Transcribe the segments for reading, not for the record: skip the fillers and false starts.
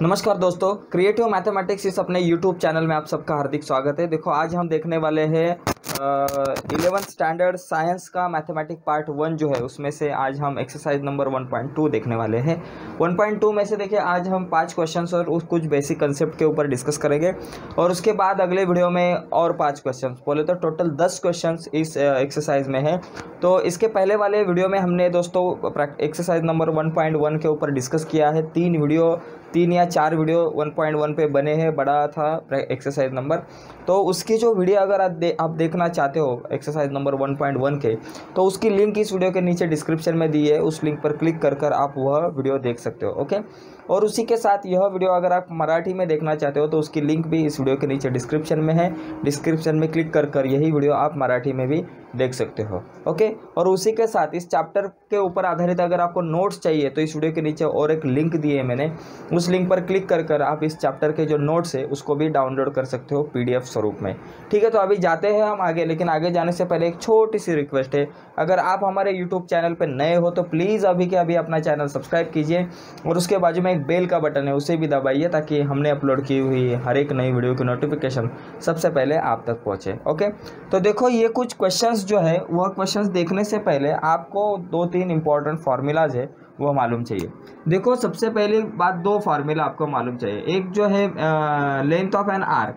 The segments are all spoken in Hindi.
नमस्कार दोस्तों, क्रिएटिव मैथमेटिक्स इस अपने यूट्यूब चैनल में आप सबका हार्दिक स्वागत है। देखो आज हम देखने वाले हैं 11th स्टैंडर्ड साइंस का मैथमेटिक्स पार्ट 1 जो है उसमें से आज हम एक्सरसाइज नंबर 1.2 देखने वाले हैं। 1.2 में से देखिए आज हम 5 क्वेश्चंस और कुछ बेसिक कंसेप्ट के ऊपर डिस्कस करेंगे और उसके बाद अगले वीडियो में और 5 क्वेश्चंस, बोले तो टोटल 10 क्वेश्चंस इस एक्सरसाइज में है। तो इसके पहले वाले वीडियो में हमने दोस्तों एक्सरसाइज नंबर 1.1 के ऊपर डिस्कस किया है। 3 या 4 वीडियो 1.1 पे बने हैं, बड़ा था एक्सरसाइज नंबर। तो उसकी जो वीडियो अगर आप देखना चाहते हो एक्सरसाइज नंबर 1.1 के, तो उसकी लिंक इस वीडियो के नीचे डिस्क्रिप्शन में दी है। उस लिंक पर क्लिक कर आप वह वीडियो देख सकते हो। ओके, और उसी के साथ यह वीडियो अगर आप मराठी में देखना चाहते हो तो उसकी लिंक भी इस वीडियो के नीचे डिस्क्रिप्शन में है। डिस्क्रिप्शन में क्लिक कर यही वीडियो आप मराठी में भी देख सकते हो। ओके, और उसी के साथ इस चैप्टर के ऊपर आधारित अगर आपको नोट्स चाहिए तो इस वीडियो के नीचे और एक लिंक दिए है मैंने, उस लिंक पर क्लिक कर आप इस चैप्टर के जो नोट्स है उसको भी डाउनलोड कर सकते हो PDF स्वरूप में। ठीक है, तो अभी जाते हैं हम आगे, लेकिन आगे जाने से पहले एक छोटी सी रिक्वेस्ट है। अगर आप हमारे यूट्यूब चैनल पर नए हो तो प्लीज़ अभी के अभी अपना चैनल सब्सक्राइब कीजिए और उसके बाजू में एक बेल का बटन है उसे भी दबाइए ताकि हमने अपलोड की हुई हर एक नई वीडियो की नोटिफिकेशन सबसे पहले आप तक पहुँचे। ओके, तो देखो ये कुछ क्वेश्चंस जो है वह क्वेश्चंस देखने से पहले आपको 2-3 इंपॉर्टेंट फार्मूलाज है वो मालूम चाहिए। देखो सबसे पहली बात 2 फार्मूला आपको मालूम चाहिए। एक जो है length of an arc,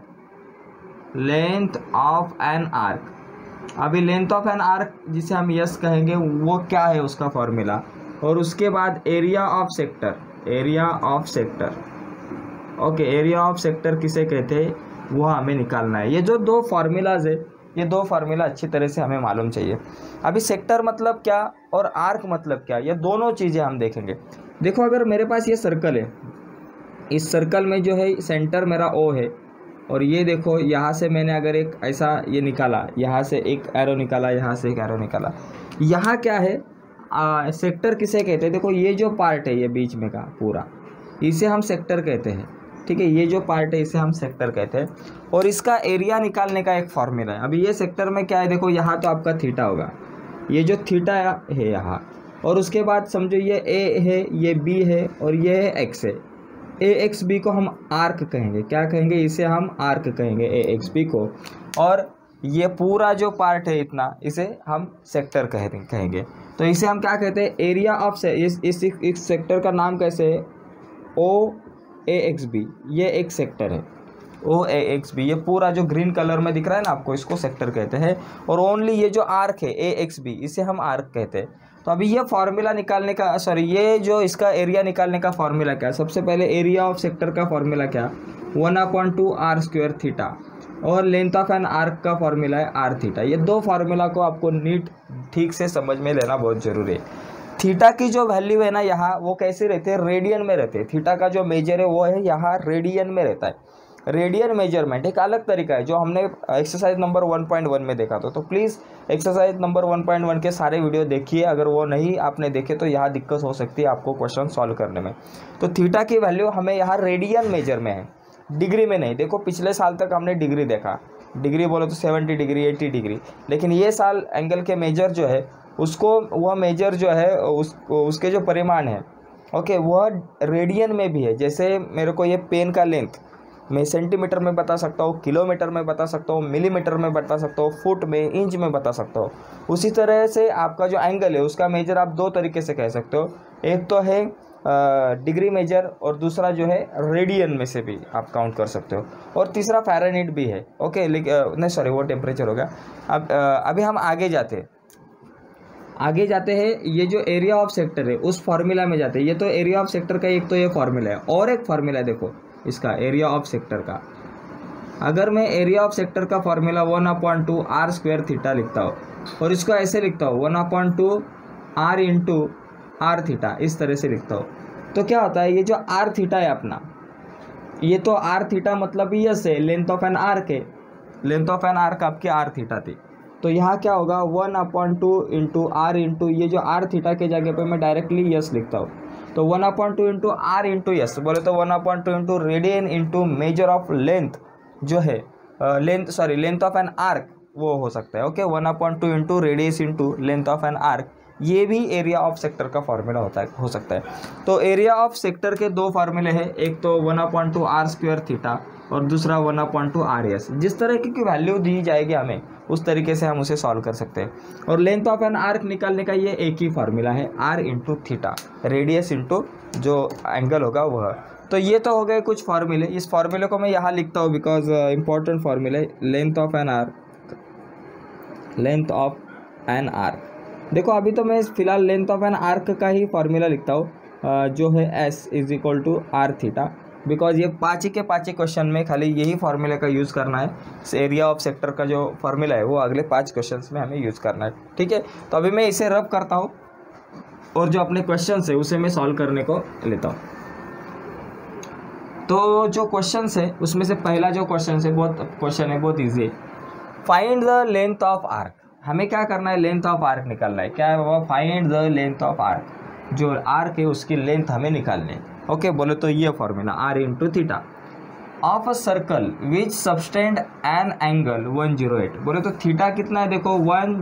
length of an arc. अभी लेंथ ऑफ एन आर्क जिसे हम यस कहेंगे वो क्या है उसका फार्मूला, और उसके बाद area of sector, area of sector. Okay, area of sector किसे कहते हैं वो हमें निकालना है। ये जो 2 फार्मूलाज है, ये 2 फार्मूला अच्छी तरह से हमें मालूम चाहिए। अभी सेक्टर मतलब क्या और आर्क मतलब क्या, ये दोनों चीज़ें हम देखेंगे। देखो अगर मेरे पास ये सर्कल है, इस सर्कल में जो है सेंटर मेरा O है, और ये देखो यहाँ से मैंने अगर एक ऐसा ये निकाला, यहाँ से एक एरो निकाला, यहाँ से एक एरो निकाला, यहाँ क्या है सेक्टर किसे कहते हैं। देखो ये जो पार्ट है ये बीच में का पूरा, इसे हम सेक्टर कहते हैं। ठीक है, ये जो पार्ट है इसे हम सेक्टर कहते हैं, और इसका एरिया निकालने का एक फार्मूला है। अभी ये सेक्टर में क्या है, देखो यहाँ तो आपका थीटा होगा, ये जो थीटा है यहाँ, और उसके बाद समझो ये A है, ये B है और ये है X है। AXB को हम आर्क कहेंगे, क्या कहेंगे, इसे हम आर्क कहेंगे AXB को, और ये पूरा जो पार्ट है इतना, इसे हम सेक्टर कहेंगे। तो इसे हम क्या कहते हैं, एरिया ऑफ इस सेक्टर का नाम कैसे है, OAXB। ये एक सेक्टर है OAXB, ये पूरा जो ग्रीन कलर में दिख रहा है ना आपको, इसको सेक्टर कहते हैं। और ओनली ये जो आर्क है AXB, इसे हम आर्क कहते हैं। तो अभी ये फार्मूला निकालने का, ये जो इसका एरिया निकालने का फार्मूला क्या है, सबसे पहले एरिया ऑफ सेक्टर का फार्मूला क्या, 1/2 r² थीटा, और लेंथ ऑफ एन आर्क का फार्मूला है r थीटा। ये 2 फार्मूला को आपको ठीक से समझ में लेना बहुत ज़रूरी है। थीटा की जो वैल्यू है ना यहाँ, वो कैसे रहते हैं, रेडियन में रहते हैं। थीटा का जो मेजर है वो है यहाँ रेडियन में रहता है। रेडियन मेजरमेंट एक अलग तरीका है जो हमने एक्सरसाइज नंबर 1.1 में देखा था। तो प्लीज़ एक्सरसाइज नंबर 1.1 के सारे वीडियो देखिए, अगर वो नहीं आपने देखे तो यहाँ दिक्कत हो सकती है आपको क्वेश्चन सॉल्व करने में। तो थीटा की वैल्यू हमें यहाँ रेडियन मेजर में है, डिग्री में नहीं। देखो पिछले साल तक हमने डिग्री देखा, डिग्री बोलो तो 70 डिग्री 80 डिग्री, लेकिन ये साल एंगल के मेजर जो है उसको, वह मेजर जो है उसके जो परिमाण है, ओके, वह रेडियन में भी है। जैसे मेरे को ये पेन का लेंथ मैं सेंटीमीटर में बता सकता हूँ, किलोमीटर में बता सकता हूँ, मिलीमीटर में बता सकता हूँ, फुट में, इंच में बता सकता हूँ। उसी तरह से आपका जो एंगल है उसका मेजर आप 2 तरीके से कह सकते हो। एक तो है डिग्री मेजर, और दूसरा जो है रेडियन में से भी आप काउंट कर सकते हो, और तीसरा फ़ारेनहीट भी है। ओके, नहीं सॉरी, वो टेम्परेचर होगा। अब अभी हम आगे जाते हैं। ये जो एरिया ऑफ सेक्टर है उस फार्मूला में जाते हैं। ये तो एरिया ऑफ सेक्टर का एक तो ये फार्मूला है, और एक फार्मूला है देखो इसका एरिया ऑफ सेक्टर का। अगर मैं एरिया ऑफ सेक्टर का फार्मूला 1/2 r² थीटा लिखता हूँ, और इसको ऐसे लिखता हूँ 1/2 r इंटू r थीटा, इस तरह से लिखता हूँ, तो क्या होता है, ये जो r थीटा है अपना, ये तो r थीटा मतलब यस है, लेंथ ऑफ एन आर्क है, लेंथ ऑफ एन आर्क आपकी r थीटा थी। तो यहाँ क्या होगा 1/2 इंटू r इंटू ये जो r थीटा के जगह पे मैं डायरेक्टली यस लिखता हूँ, तो 1/2 इंटू r इंटू यस, बोले तो 1/2 into radian into measure of length जो है, लेंथ ऑफ एन आर्क वो हो सकता है। Okay, 1/2 into radius into length of an arc, ये भी एरिया ऑफ सेक्टर का फॉर्मूला हो सकता है। तो एरिया ऑफ सेक्टर के दो फार्मूले हैं, एक तो 1/2 आर स्क्वायर थीटा और दूसरा 1/2 आर एस। जिस तरह की वैल्यू दी जाएगी हमें उस तरीके से हम उसे सॉल्व कर सकते हैं। और लेंथ ऑफ एन आर्क निकालने का ये एक ही फार्मूला है, R into theta, radius into जो एंगल होगा वह। तो ये तो हो गए कुछ फार्मूले। इस फार्मूले को मैं यहाँ लिखता हूँ बिकॉज इंपॉर्टेंट फार्मूले, लेंथ ऑफ एन आर्क। देखो अभी तो मैं फिलहाल लेंथ ऑफ एन आर्क का ही फार्मूला लिखता हूँ जो है S is equal to R theta, because ये 5 के 5 क्वेश्चन में खाली यही फार्मूले का यूज़ करना है। एरिया ऑफ सेक्टर का जो फार्मूला है वो अगले 5 क्वेश्चंस में हमें यूज़ करना है, ठीक है। तो अभी मैं इसे रब करता हूँ और जो अपने क्वेश्चन है उसे मैं सॉल्व करने को लेता हूँ। तो जो क्वेश्चन है उसमें से पहला जो क्वेश्चन है बहुत ईजी है। Find the length of arc. हमें क्या करना है, लेंथ ऑफ आर्क निकालना है। क्या है बाबा, find the length of arc, जो आर्क है उसकी लेंथ हमें निकालनी है। ओके बोले तो ये formula R into theta of a circle which subtend an angle 108। बोले तो थीटा कितना है, देखो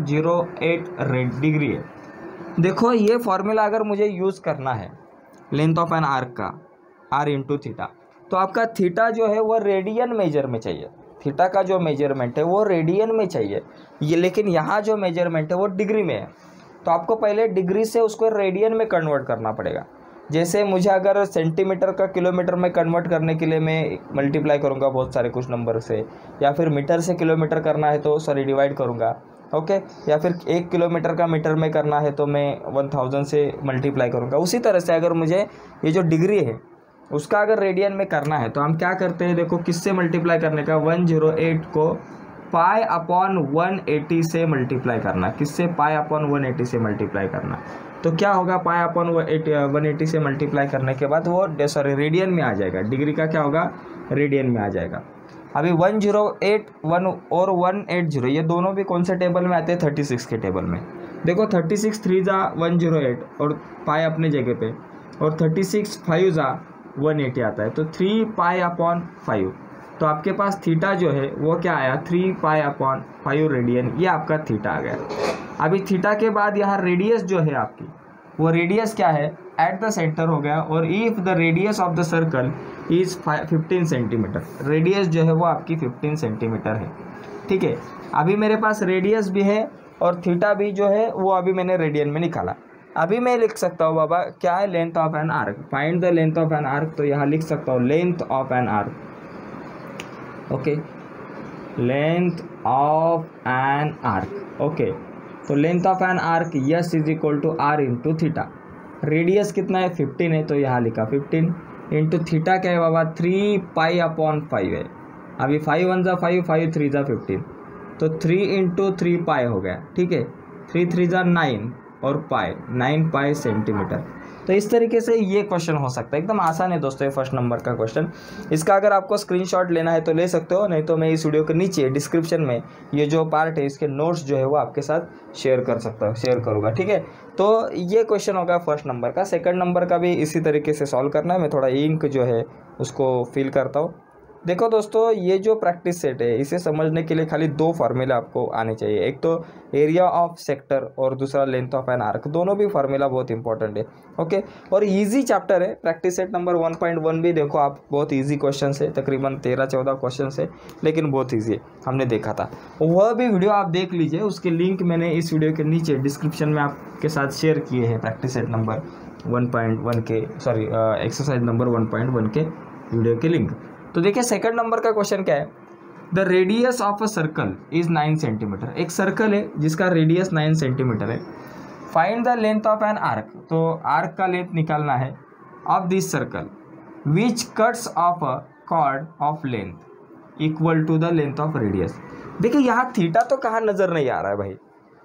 108 डिग्री है। देखो ये फॉर्मूला अगर मुझे यूज़ करना है लेंथ ऑफ एन आर्क का आर इंटू थीटा, तो आपका थीटा जो है वो रेडियन मेजर में चाहिए। थीटा का जो मेजरमेंट है वो रेडियन में चाहिए, ये लेकिन यहाँ जो मेजरमेंट है वो डिग्री में है। तो आपको पहले डिग्री से उसको रेडियन में कन्वर्ट करना पड़ेगा। जैसे मुझे अगर सेंटीमीटर का किलोमीटर में कन्वर्ट करने के लिए मैं मल्टीप्लाई करूँगा बहुत सारे कुछ नंबर से, या फिर मीटर से किलोमीटर करना है तो डिवाइड करूँगा, ओके, या फिर 1 किलोमीटर का मीटर में करना है तो मैं 1000 से मल्टीप्लाई करूँगा। उसी तरह से अगर मुझे ये जो डिग्री है उसका अगर रेडियन में करना है तो हम क्या करते हैं, देखो किससे मल्टीप्लाई करने का, 108 को पाई अपॉन 180 से मल्टीप्लाई करना। किससे, पाई अपॉन 180 से मल्टीप्लाई करना। तो क्या होगा, पाई अपॉन 180 से मल्टीप्लाई करने के बाद वो रेडियन में आ जाएगा। डिग्री का क्या होगा, रेडियन में आ जाएगा। अभी 108 और 180 ये दोनों भी कौन से टेबल में आते हैं, 36 के टेबल में। देखो 36 3 जा 108 और पाई अपने जगह पे, और 36 5 जा 180 आता है, तो 3 पाई अपॉन 5। तो आपके पास थीटा जो है वो क्या आया, 3 पाई अपॉन 5 रेडियन, ये आपका थीटा आ गया। अभी थीटा के बाद यहाँ रेडियस जो है आपकी, वो रेडियस क्या है, एट द सेंटर हो गया। और if the radius of the circle is 15 centimetre, radius जो है वो आपकी 15 सेंटीमीटर है, ठीक है। अभी मेरे पास रेडियस भी है और थीटा भी जो है वो अभी मैंने रेडियन में निकाला। अभी मैं लिख सकता हूँ बाबा क्या है, length of an arc, find the length of an arc. तो यहाँ लिख सकता हूँ length of an arc, okay, length of an arc, okay. तो length of an arc S is equal to R into theta. Radius कितना है, 15 है, तो यहाँ लिखा 15 इंटू थीटा क्या है बाबा, 3 पाई अपॉन 5 है। अभी 5 1 जा 5, 5 3 जा 15, तो 3 इंटू 3 पाई हो गया, ठीक है। 3 3 जा 9 और पाई 9 पाई सेंटीमीटर। तो इस तरीके से ये क्वेश्चन हो सकता है। एकदम आसान है दोस्तों ये फर्स्ट नंबर का क्वेश्चन। इसका अगर आपको स्क्रीनशॉट लेना है तो ले सकते हो, नहीं तो मैं इस वीडियो के नीचे डिस्क्रिप्शन में ये जो पार्ट है इसके नोट्स जो है वो आपके साथ शेयर करूँगा, ठीक है। तो ये क्वेश्चन होगा फर्स्ट नंबर का। सेकंड नंबर का भी इसी तरीके से सॉल्व करना है। मैं थोड़ा इंक जो है उसको फिल करता हूँ। देखो दोस्तों, ये जो प्रैक्टिस सेट है इसे समझने के लिए खाली 2 फार्मूला आपको आने चाहिए, एक तो एरिया ऑफ सेक्टर और दूसरा लेंथ ऑफ एन आर्क। दोनों भी फार्मूला बहुत इंपॉर्टेंट है, ओके। और इजी चैप्टर है, प्रैक्टिस सेट नंबर 1.1 भी देखो आप, बहुत इजी क्वेश्चन है, तकरीबन 13-14 क्वेश्चन है, लेकिन बहुत ईजी है, हमने देखा था। वह भी वीडियो आप देख लीजिए, उसके लिंक मैंने इस वीडियो के नीचे डिस्क्रिप्शन में आपके साथ शेयर किए हैं। प्रैक्टिस सेट नंबर 1.1 के एक्सरसाइज नंबर 1.1 के वीडियो के लिंक। तो देखिए सेकंड नंबर का क्वेश्चन क्या है, the radius of a circle is 9 centimetre. एक सर्कल है जिसका रेडियस 9 सेंटीमीटर है। Find the length of an arc, तो आर्क का लेंथ निकालना है of this circle which cuts off a chord of length equal to the length of radius. देखिए यहाँ थीटा तो कहाँ नज़र नहीं आ रहा है भाई,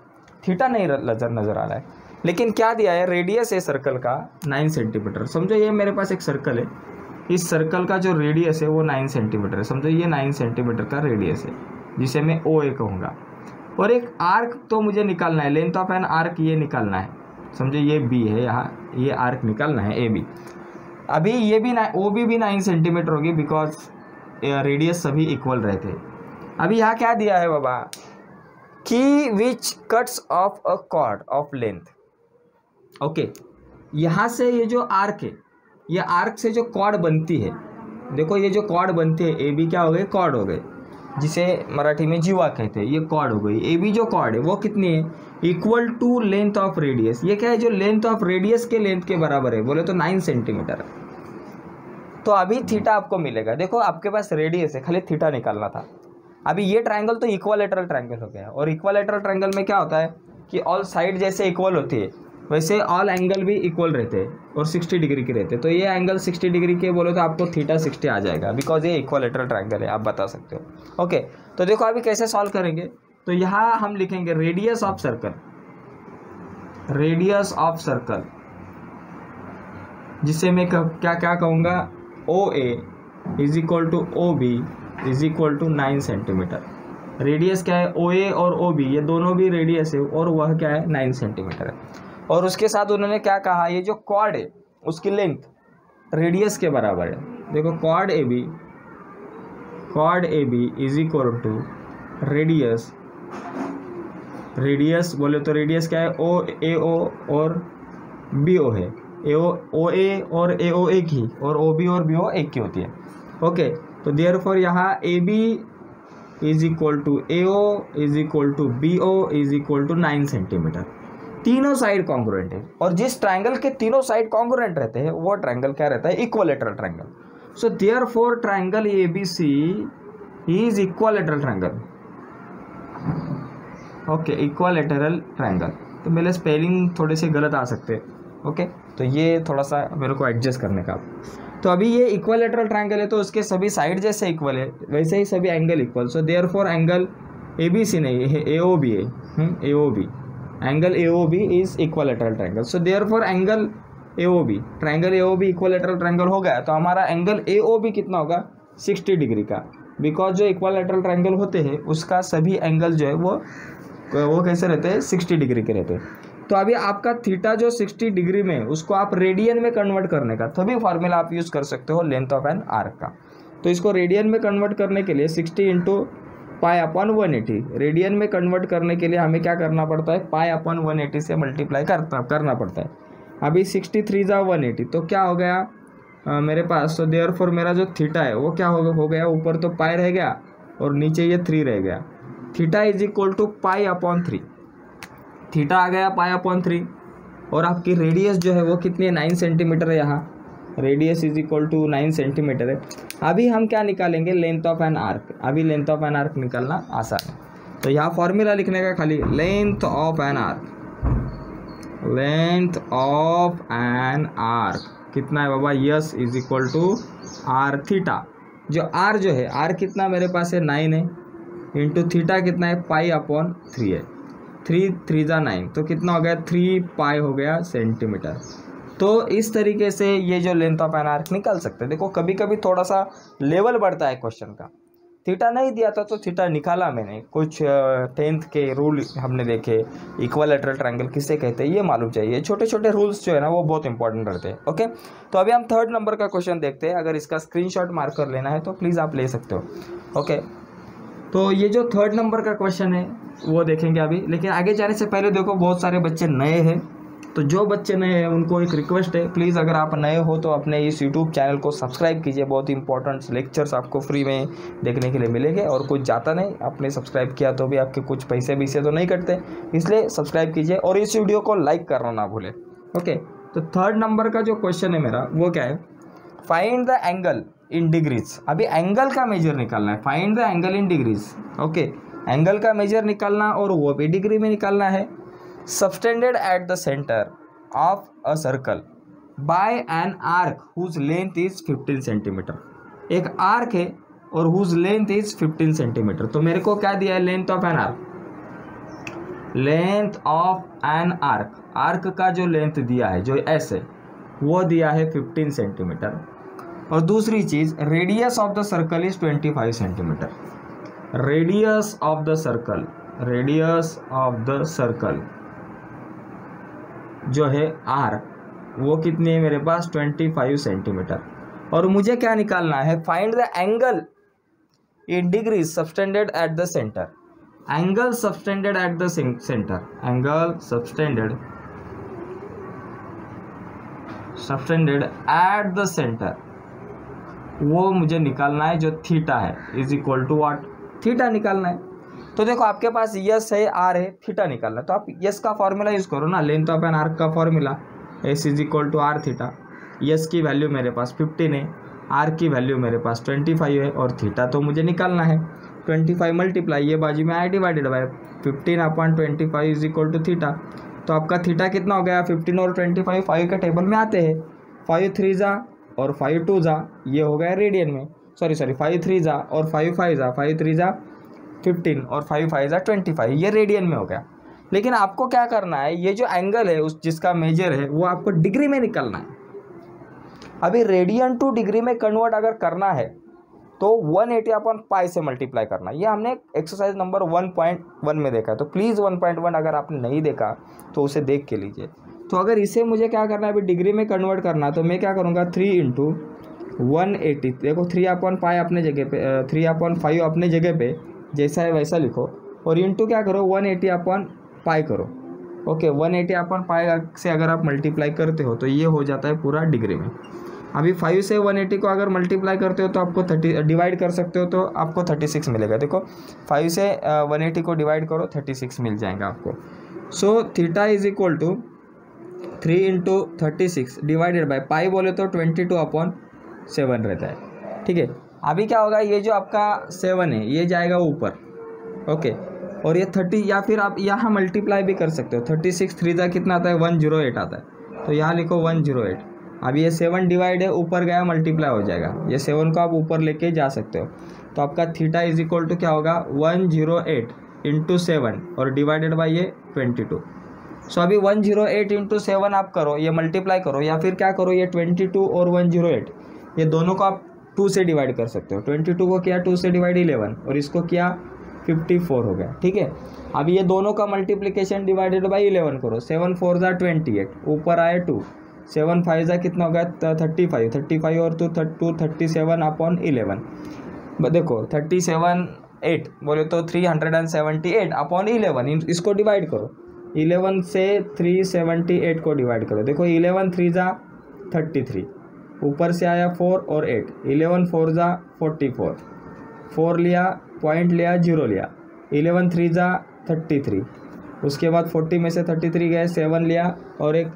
थीटा नहीं नज़र आ रहा है, लेकिन क्या दिया है, रेडियस है सर्कल का 9 सेंटीमीटर। समझो ये मेरे पास एक सर्कल है, इस सर्कल का जो रेडियस है वो 9 सेंटीमीटर है। समझो ये 9 सेंटीमीटर का रेडियस है जिसे मैं OA कहूँगा। और एक आर्क तो मुझे निकालना है, लेंथ ऑफ एन आर्क ये निकालना है। समझो ये B है, यहाँ ये आर्क निकालना है AB। अभी ये भी OB भी 9 सेंटीमीटर होगी बिकॉज रेडियस सभी इक्वल रहते हैं। अभी यहाँ क्या दिया है बाबा, कि which cuts off a chord of length. Okay, यहाँ से ये जो आर्क है, ये आर्क से जो कॉर्ड बनती है, देखो ये जो कॉर्ड बनती है ए बी क्या हो गए, कॉर्ड हो गए, जिसे मराठी में जीवा कहते हैं, ये कॉर्ड हो गई। ए बी जो कॉर्ड है वो कितनी है, equal to length of radius. ये क्या है, जो लेंथ ऑफ रेडियस के लेंथ के बराबर है, बोले तो 9 सेंटीमीटर। तो अभी थीटा आपको मिलेगा। देखो आपके पास रेडियस है, खाली थीटा निकालना था। अभी ये ट्रायंगल तो इक्वालेटरल ट्रायंगल हो गया, और इक्वालेटरल ट्रायंगल में क्या होता है कि ऑल साइड जैसे इक्वल होती है वैसे ऑल एंगल भी इक्वल रहते हैं और 60 डिग्री के रहते हैं। तो ये एंगल 60 डिग्री के बोलो तो आपको थीटा 60 आ जाएगा, बिकॉज ये इक्वालेटरल ट्रायंगल है, आप बता सकते हो। ओके, तो देखो अभी कैसे सॉल्व करेंगे। तो यहाँ हम लिखेंगे radius of circle, radius of circle, जिससे मैं क्या क्या कहूँगा, O A is equal to O B is equal to 9 centimetre. Radius क्या है, ओ ए और ओ बी, ये दोनों भी रेडियस है, और वह क्या है 9 सेंटीमीटर है। और उसके साथ उन्होंने क्या कहा, ये जो कॉर्ड है उसकी लेंथ रेडियस के बराबर है। देखो chord A B is equal to radius, radius बोले तो रेडियस क्या है, ओ ए ओ और बी ओ है, ओ ए और ए ओ एक ही, और ओ बी और बी ओ एक की होती है। ओके, तो देयरफॉर यहाँ A B is equal to A O is equal to B O is equal to 9 centimetre. तीनों साइड कॉन्ग्रुएंट है, और जिस ट्रायंगल के तीनों साइड कॉन्ग्रुएंट रहते हैं वो ट्रायंगल क्या रहता है, equilateral triangle. So therefore triangle ABC is equilateral triangle. Okay, equilateral triangle. तो मेरे स्पेलिंग थोड़े से गलत आ सकते हैं, ओके, तो ये थोड़ा सा मेरे को एडजस्ट करने का। तो अभी ये इक्विलेटरल ट्रायंगल है तो उसके सभी साइड जैसे इक्वल है वैसे ही सभी angle equal. So therefore angle ABC नहीं है, ए ओ बी है, A O B, angle AOB is equilateral triangle. So therefore angle AOB, triangle AOB equilateral triangle हो गया। तो हमारा एंगल AOB कितना होगा, 60 डिग्री का, बिकॉज जो इक्विलेटरल ट्रायंगल होते हैं उसका सभी एंगल जो है वो कैसे रहते हैं, 60 डिग्री के रहते हैं। तो अभी आपका थीटा जो 60 डिग्री में उसको आप रेडियन में कन्वर्ट करने का तभी फार्मूला आप यूज़ कर सकते हो लेंथ ऑफ एन आर्क का। तो इसको रेडियन में कन्वर्ट करने के लिए 60 इंटू पाई अपॉन 180, रेडियन में कन्वर्ट करने के लिए हमें क्या करना पड़ता है, पाई अपॉन 180 से मल्टीप्लाई करना पड़ता है। अभी 63 जा 180, तो क्या हो गया मेरे पास, तो देयरफॉर मेरा जो थीटा है वो क्या हो गया, ऊपर तो पाई रह गया और नीचे ये 3 रह गया। Theta is equal to pi upon 3, theta आ गया पाई अपॉन 3, और आपकी रेडियस जो है वो कितनी है, 9 सेंटीमीटर है। यहाँ radius is equal to 9 centimetre है। अभी हम क्या निकालेंगे, लेंथ ऑफ एन आर्क। अभी लेंथ ऑफ एन आर्क निकालना आसान है, तो यहाँ फॉर्मूला लिखने का खाली, length of an arc, length of an arc कितना है बाबा, S is equal to R theta. जो आर जो है, आर कितना मेरे पास है 9 है, इंटू थीटा कितना है, पाई अपॉन 3 है, 3 जा 9, तो कितना हो गया, 3 पाई हो गया सेंटीमीटर। तो इस तरीके से ये जो लेंथ ऑफ एन आर्क निकाल सकते हैं। देखो कभी कभी थोड़ा सा लेवल बढ़ता है क्वेश्चन का, थीटा नहीं दिया था तो थीटा निकाला मैंने, कुछ 10th के रूल हमने देखे, इक्विलेटरल ट्रायंगल किसे कहते हैं ये मालूम चाहिए। छोटे छोटे रूल्स जो है ना वो बहुत इंपॉर्टेंट रहते हैं। ओके, तो अभी हम 3rd नंबर का क्वेश्चन देखते हैं। अगर इसका स्क्रीनशॉट मार्क कर लेना है तो प्लीज़ आप ले सकते हो। ओके, तो ये जो 3rd नंबर का क्वेश्चन है वो देखेंगे अभी, लेकिन आगे जाने से पहले देखो बहुत सारे बच्चे नए हैं, तो जो बच्चे नए हैं उनको एक रिक्वेस्ट है, प्लीज़ अगर आप नए हो तो अपने इस यूट्यूब चैनल को सब्सक्राइब कीजिए। बहुत इंपॉर्टेंट लेक्चर्स आपको फ्री में देखने के लिए मिलेंगे और कुछ जाता नहीं, आपने सब्सक्राइब किया तो भी आपके कुछ पैसे भी से तो नहीं कटते, इसलिए सब्सक्राइब कीजिए और इस वीडियो को लाइक करना ना भूलें। ओके, तो 3rd नंबर का जो क्वेश्चन है मेरा वो क्या है, find the angle in degrees. अभी एंगल का मेजर निकालना है, find the angle in degrees. Okay, angle का मेजर निकालना और वो भी डिग्री में निकालना है। Subtended at the centre of a circle by an arc whose length is 15 centimetre. एक आर्क है और हुज लेंथ इज 15 सेंटीमीटर। तो मेरे को क्या दिया है, length of an arc, length of an arc, arc का जो लेंथ दिया है जो एस है वो दिया है 15 सेंटीमीटर। और दूसरी चीज, radius of the circle is 25 centimetre. Radius of the circle, radius of the circle जो है आर्क वो कितनी है मेरे पास, 25 सेंटीमीटर। और मुझे क्या निकालना है, find the angle in degrees subtended at the centre. Angle subtended at the centre, angle subtended subtended at the centre, वो मुझे निकालना है जो थीटा है is equal to what, theta निकालना है। तो देखो आपके पास यस है, आर है, थीटा निकालना है, तो आप यस का फॉर्मूला यूज़ करो ना, लेंथ ऑफ एन आर्क का formula S is equal to R theta. S की वैल्यू मेरे पास 15 है, आर की वैल्यू मेरे पास 25 है, और थीटा तो मुझे निकालना है 25 मल्टीप्लाई, ये बाजू में आई divided by 15/25 is equal to theta. तो आपका थीटा कितना हो गया, 15 और 25 5 के टेबल में आते हैं, 5 3 जा और 5 2 जा, ये हो गया रेडियन में, सॉरी 5 3 जा और 5 5 जा, 5 3 जा 15 और 5 5 जा 25, ये रेडियन में हो गया। लेकिन आपको क्या करना है, ये जो एंगल है उस जिसका मेजर है वो आपको डिग्री में निकालना है। अभी रेडियन टू डिग्री में कन्वर्ट अगर करना है तो 180/π से मल्टीप्लाई करना, ये हमने एक्सरसाइज नंबर 1.1 में देखा है। तो प्लीज़ 1.1 अगर आपने नहीं देखा तो उसे देख के लीजिए। तो अगर इसे मुझे क्या करना है, अभी डिग्री में कन्वर्ट करना, तो मैं क्या करूँगा 3 × 180, देखो 3/π अपने जगह पे, 3/5 अपने जगह पे जैसा है वैसा लिखो, और इंटू क्या करो 180/π करो। ओके 180/π से अगर आप मल्टीप्लाई करते हो तो ये हो जाता है पूरा डिग्री में। अभी 5 से 180 को अगर मल्टीप्लाई करते हो तो आपको 30 डिवाइड कर सकते हो तो आपको 36 मिलेगा। देखो 5 से 180 को डिवाइड करो 36 मिल जाएगा आपको। So theta is equal to 3 × 36 divided by pi बोले तो 22/7 रहता है। ठीक है, अभी क्या होगा, ये जो आपका 7 है ये जाएगा ऊपर, ओके, और ये 30, या फिर आप यहाँ मल्टीप्लाई भी कर सकते हो, 36 3 जा कितना आता है 108 आता है, तो यहाँ लिखो 108। अब ये 7 डिवाइड है, ऊपर गया मल्टीप्लाई हो जाएगा, ये 7 को आप ऊपर लेके जा सकते हो। तो आपका थीटा इज इक्वल टू क्या होगा 108 × 7 और डिवाइडेड बाई ये 22। सो अभी 108 × 7 आप करो, ये मल्टीप्लाई करो, या फिर क्या करो ये 22 और 108 ये दोनों को आप 2 से डिवाइड कर सकते हो। 22 को किया 2 से डिवाइड 11 और इसको किया 54 हो गया। ठीक है, अब ये दोनों का मल्टीप्लिकेशन डिवाइडेड बाई 11 करो, 7 4 जा 28, ऊपर आए 2, 7 5 जा कितना हो गया 35, 35 और 2 37/11। देखो 37 8 बोले तो 378/11, इसको डिवाइड करो, 11 से 378 को डिवाइड करो। देखो 11 3 जा 33, ऊपर से आया 4 और 8, 11 4 जा 44, 4 लिया पॉइंट लिया 0 लिया, 11 3 जा 33, उसके बाद 40 में से 33 गए, 7 लिया और एक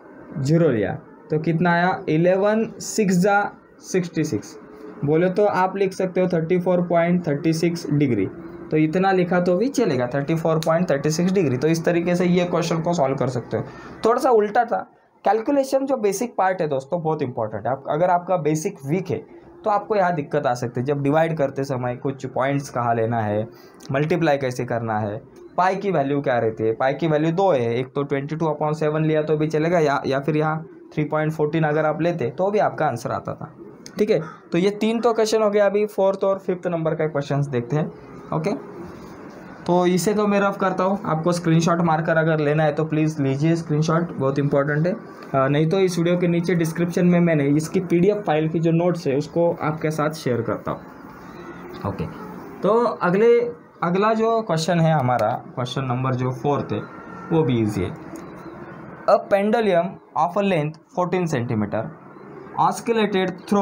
0 लिया, तो कितना आया 11 6 जा 66, बोले तो आप लिख सकते हो 34.36 डिग्री, तो इतना लिखा तो भी चलेगा 34.36 डिग्री। तो इस तरीके से ये क्वेश्चन को सॉल्व कर सकते हो। थोड़ा सा उल्टा था, कैलकुलेशन जो बेसिक पार्ट है दोस्तों बहुत इंपॉर्टेंट है। अगर आपका बेसिक वीक है तो आपको यहाँ दिक्कत आ सकती है, जब डिवाइड करते समय कुछ पॉइंट्स कहाँ लेना है, मल्टीप्लाई कैसे करना है, पाई की वैल्यू क्या रहती है। पाई की वैल्यू 2 है, एक तो 22/7 लिया तो भी चलेगा, या फिर यहाँ 3.14 अगर आप लेते तो भी आपका आंसर आता था। ठीक है, तो ये 3 तो क्वेश्चन हो गया। अभी 4th और 5th नंबर का क्वेश्चन देखते हैं। ओके, तो इसे तो मैं रफ करता हूँ, आपको स्क्रीनशॉट मारकर अगर लेना है तो प्लीज़ लीजिए, स्क्रीनशॉट बहुत इंपॉर्टेंट है। नहीं तो इस वीडियो के नीचे डिस्क्रिप्शन में मैंने इसकी PDF फाइल की जो नोट्स है उसको आपके साथ शेयर करता हूँ। ओके, तो अगला जो क्वेश्चन है हमारा, क्वेश्चन नंबर जो 4th है वो भी ईजी है। A pendulum of a length 14 centimetre oscillated through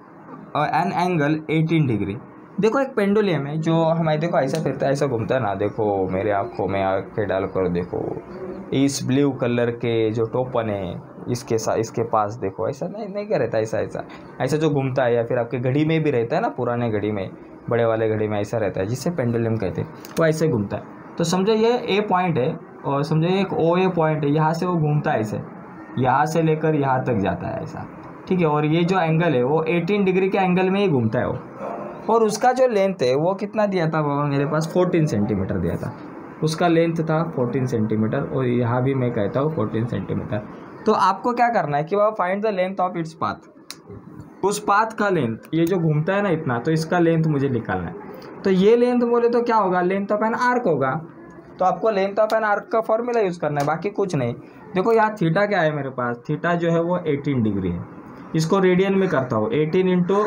an angle 18 degree. देखो एक पेंडुलम है जो हमारे, देखो ऐसा फिरता है, ऐसा घूमता है ना, देखो मेरे आँखों में आके डालकर देखो, इस ब्लू कलर के जो टोपन है इसके पास देखो, ऐसा नहीं क्या रहता है, ऐसा जो घूमता है, या फिर आपके घड़ी में भी रहता है ना, पुराने घड़ी में, बड़े वाले घड़ी में ऐसा रहता है जिससे पेंडुलम कहते हैं, वो ऐसे घूमता है। तो समझो ये ए पॉइंट है और समझो एक OA पॉइंट है, यहाँ से वो घूमता है ऐसे, यहाँ से लेकर यहाँ तक जाता है ऐसा। ठीक है, और ये जो एंगल है वो 18 डिग्री के एंगल में ही घूमता है वो, और उसका जो लेंथ है वो कितना दिया था बाबा मेरे पास 14 सेंटीमीटर दिया था, उसका लेंथ था 14 सेंटीमीटर, और यहाँ भी मैं कहता हूँ 14 सेंटीमीटर। तो आपको क्या करना है कि बाबा find the length of its path, उस पाथ का लेंथ, ये जो घूमता है ना इतना, तो इसका लेंथ मुझे निकालना है। तो ये लेंथ बोले तो क्या होगा, लेंथ ऑफ एन आर्क होगा। तो आपको लेंथ ऑफ एन आर्क का फॉर्मूला यूज़ करना है, बाकी कुछ नहीं। देखो यहाँ थीटा क्या है मेरे पास, थीटा जो है वो 18 डिग्री है, इसको रेडियन में करता हूँ, 18 ×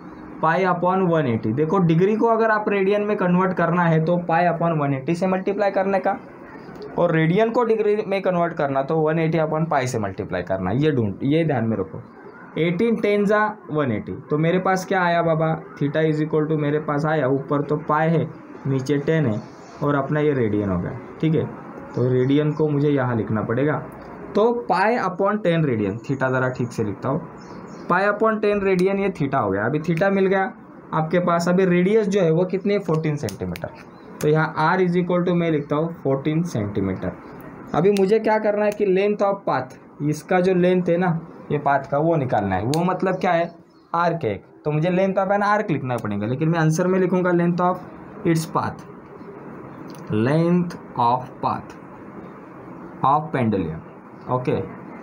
π/180। देखो डिग्री को अगर आप रेडियन में कन्वर्ट करना है तो π/180 से मल्टीप्लाई करने का, और रेडियन को डिग्री में कन्वर्ट करना तो 180 अपन पाई से मल्टीप्लाई करना, ये ध्यान में रखो। 18 10 जा 180, तो मेरे पास क्या आया बाबा, थीटा इज इक्वल टू मेरे पास आया, ऊपर तो पाई है नीचे 10 है और अपना ये रेडियन हो गया, ठीक है। तो रेडियन को मुझे यहाँ लिखना पड़ेगा, तो पाई अपॉन 10 रेडियन, थीटा ज़रा ठीक से लिखता हूँ, पाई अपॉन 10 रेडियन ये थीटा हो गया। अभी थीटा मिल गया आपके पास। अभी रेडियस जो है वो कितनी, 14 सेंटीमीटर। तो यहाँ r इज इक्वल टू मैं लिखता हूँ 14 सेंटीमीटर। अभी मुझे क्या करना है कि लेंथ ऑफ पाथ, इसका जो लेंथ है ना ये पाथ का, वो निकालना है। वो मतलब क्या है, आर्क है, तो मुझे लेंथ ऑफ एन आर्क लिखना पड़ेगा, लेकिन मैं आंसर में लिखूंगा length of its path, length of path of pendulum, okay,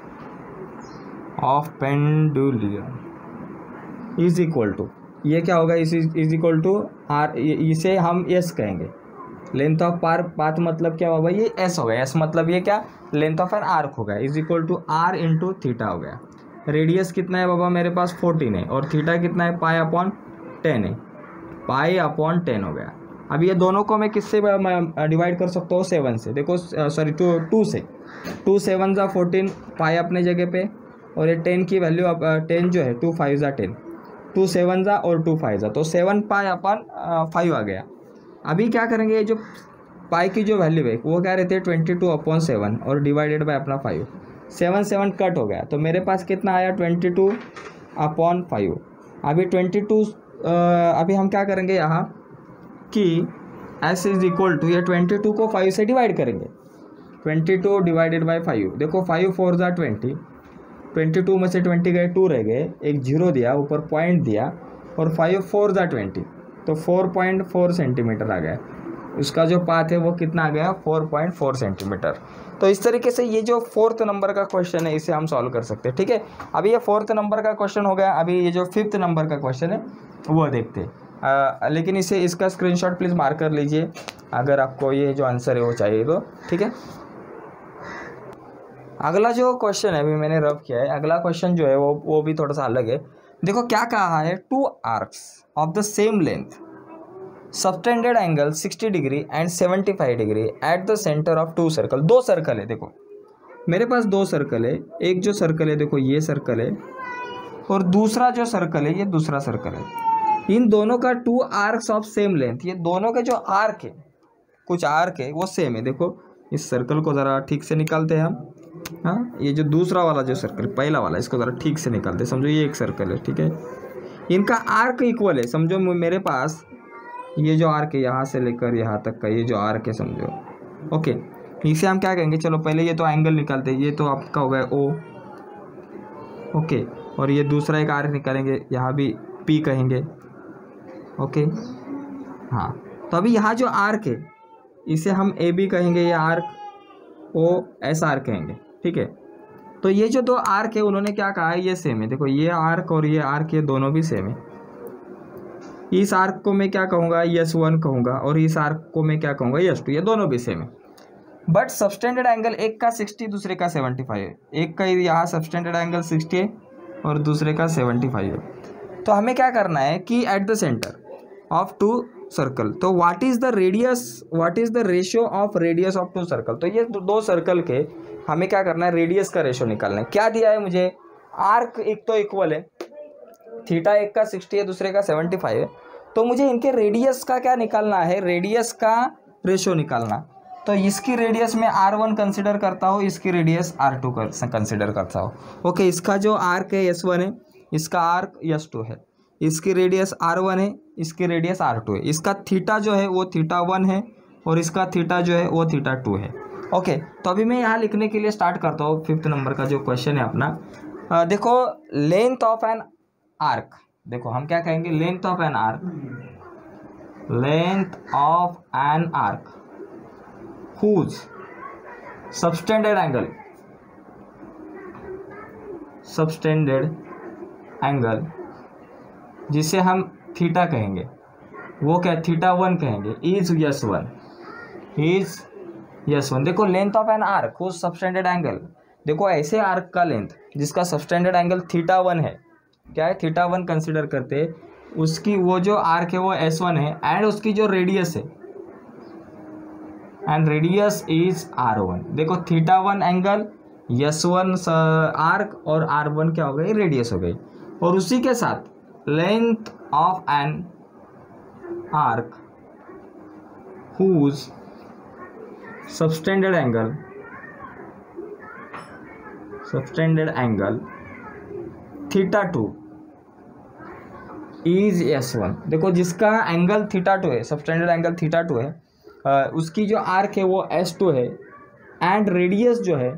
of pendulum is equal to, ये क्या होगा, इज इक्वल टू आर, इसे हम एस कहेंगे। लेंथ ऑफ पाथ मतलब क्या होगा, ये एस हो गया, एस मतलब ये क्या, लेंथ ऑफ एन आर्क हो गया, is equal to R into theta हो गया। रेडियस कितना है बाबा मेरे पास 14 है, और थीटा कितना है, पाई अपॉन 10 है, पाई अपॉन 10 हो गया। अब ये दोनों को मैं किससे डिवाइड कर सकता हूँ, 7 से, देखो सॉरी 2 से, 2 7 जा 14, पाई अपने जगह पे, और ये 10 की वैल्यू 10 जो है 2 5 जा 10, 2 7 जा और 2 5 जा, तो 7 पाई अपन 5 आ गया। अभी क्या करेंगे, ये जो पाई की जो वैल्यू है वो क्या रहती है 22/7 और डिवाइडेड बाय अपना 5, 7 7 कट हो गया, तो मेरे पास कितना आया 22/5। अभी 22 अभी हम क्या करेंगे यहाँ कि s इज इक्वल टू, ये 22 को 5 से डिवाइड करेंगे, 22 डिवाइडेड बाय 5, देखो 5 4 जा 20, 22 में से 20 गए, 2 रह गए, एक जीरो दिया, ऊपर पॉइंट दिया, और 5 4 जा 20, तो 4.4 सेंटीमीटर आ गया। उसका जो पाथ है वो कितना आ गया, 4.4 सेंटीमीटर। तो इस तरीके से ये जो 4th नंबर का क्वेश्चन है इसे हम सॉल्व कर सकते हैं, ठीक है। अभी ये 4th नंबर का क्वेश्चन हो गया। अभी ये जो 5th नंबर का क्वेश्चन है वो देखते हैं, लेकिन इसका स्क्रीनशॉट प्लीज़ मार्क कर लीजिए अगर आपको ये जो आंसर है वो चाहिए तो, ठीक है। अगला जो क्वेश्चन है अभी मैंने रब किया है, अगला क्वेश्चन जो है वो भी थोड़ा सा अलग है। देखो क्या कहा है, 2 arcs of the same length subtended angle 60 degree and 75 degree at the centre of 2 circle. 2 circle है, देखो मेरे पास 2 सर्कल है, एक जो सर्कल है देखो ये सर्कल है, और दूसरा जो सर्कल है ये दूसरा सर्कल है। इन दोनों का 2 आर्क्स ऑफ सेम लेंथ, ये दोनों के जो आर्क है, कुछ आर्क है वो सेम है। देखो इस सर्कल को ज़रा ठीक से निकालते हैं हम, हाँ, ये जो दूसरा वाला जो सर्कल, पहला वाला, इसको ज़रा ठीक से निकालते हैं। समझो ये एक सर्कल है, ठीक है, इनका आर्क इक्वल है। समझो मेरे पास ये जो आर्क है यहाँ से लेकर यहाँ तक का ये जो आर्क है समझो, ओके, इसे हम क्या कहेंगे, चलो पहले ये तो एंगल निकालते हैं, ये तो आपका हो गया O, ओके, और ये दूसरा एक आर्क निकालेंगे, यहाँ भी P कहेंगे, ओके, हाँ। तो अभी यहाँ जो आर्क है इसे हम AB कहेंगे, ये आर्क OS आर्क कहेंगे, ठीक है। तो ये जो 2 आर्क है उन्होंने क्या कहा है, ये सेम है। देखो ये आर्क और ये आर्क, ये दोनों भी सेम है। इस आर्क को मैं क्या कहूँगा, S1 कहूँगा, और इस आर्क को मैं क्या कहूँगा, S2, ये दोनों भी सेम है। बट सबस्टेंडेड एंगल एक का 60 दूसरे का 75 है, एक का यहाँ सबस्टेंडेड एंगल 60 है और दूसरे का 75 है। तो हमें क्या करना है कि at the centre of 2 circle, तो what is the ratio of radius of 2 circle. तो ये 2 सर्कल के हमें क्या करना है, रेडियस का रेशियो निकालना है। क्या दिया है मुझे, आर्क एक तो इक्वल है, थीटा एक का 60 है दूसरे का 75 है, तो मुझे इनके रेडियस का क्या निकालना है, रेडियस का रेशियो निकालना। तो इसकी रेडियस में R1 कंसिडर करता हूँ, इसकी रेडियस R2 कंसिडर करता हूँ, ओके। इसका जो आर्क है S1 है, इसका आर्क S2 है, इसकी रेडियस R1 है, इसकी रेडियस R2 है, इसका थीटा जो है वो थीटा 1 है और इसका थीटा जो है वो थीटा 2 है, ओके। तो अभी मैं यहाँ लिखने के लिए स्टार्ट करता हूँ 5th नंबर का जो क्वेश्चन है अपना। देखो लेंथ ऑफ एन आर्क, देखो हम क्या कहेंगे, length of an arc, length of an arc whose subtended angle जिसे हम थीटा कहेंगे, वो क्या थीटा 1 कहेंगे, इज S1। देखो length of an arc whose subtended angle, देखो ऐसे आर्क का लेंथ जिसका सबस्टेंडेड एंगल थीटा 1 है, क्या है थीटा 1 कंसिडर करते, उसकी वो जो आर्क है वो S1 है, एंड उसकी जो रेडियस है एंड रेडियस इज R1। देखो θ1 एंगल, S1 आर्क और R1 क्या हो गई, रेडियस हो गई। और उसी के साथ length of an arc whose subtended angle θ2 is S1। देखो जिसका एंगल θ2 है, सबटेंडेड एंगल θ2 है, उसकी जो आर्क है वो S2 है एंड रेडियस जो है,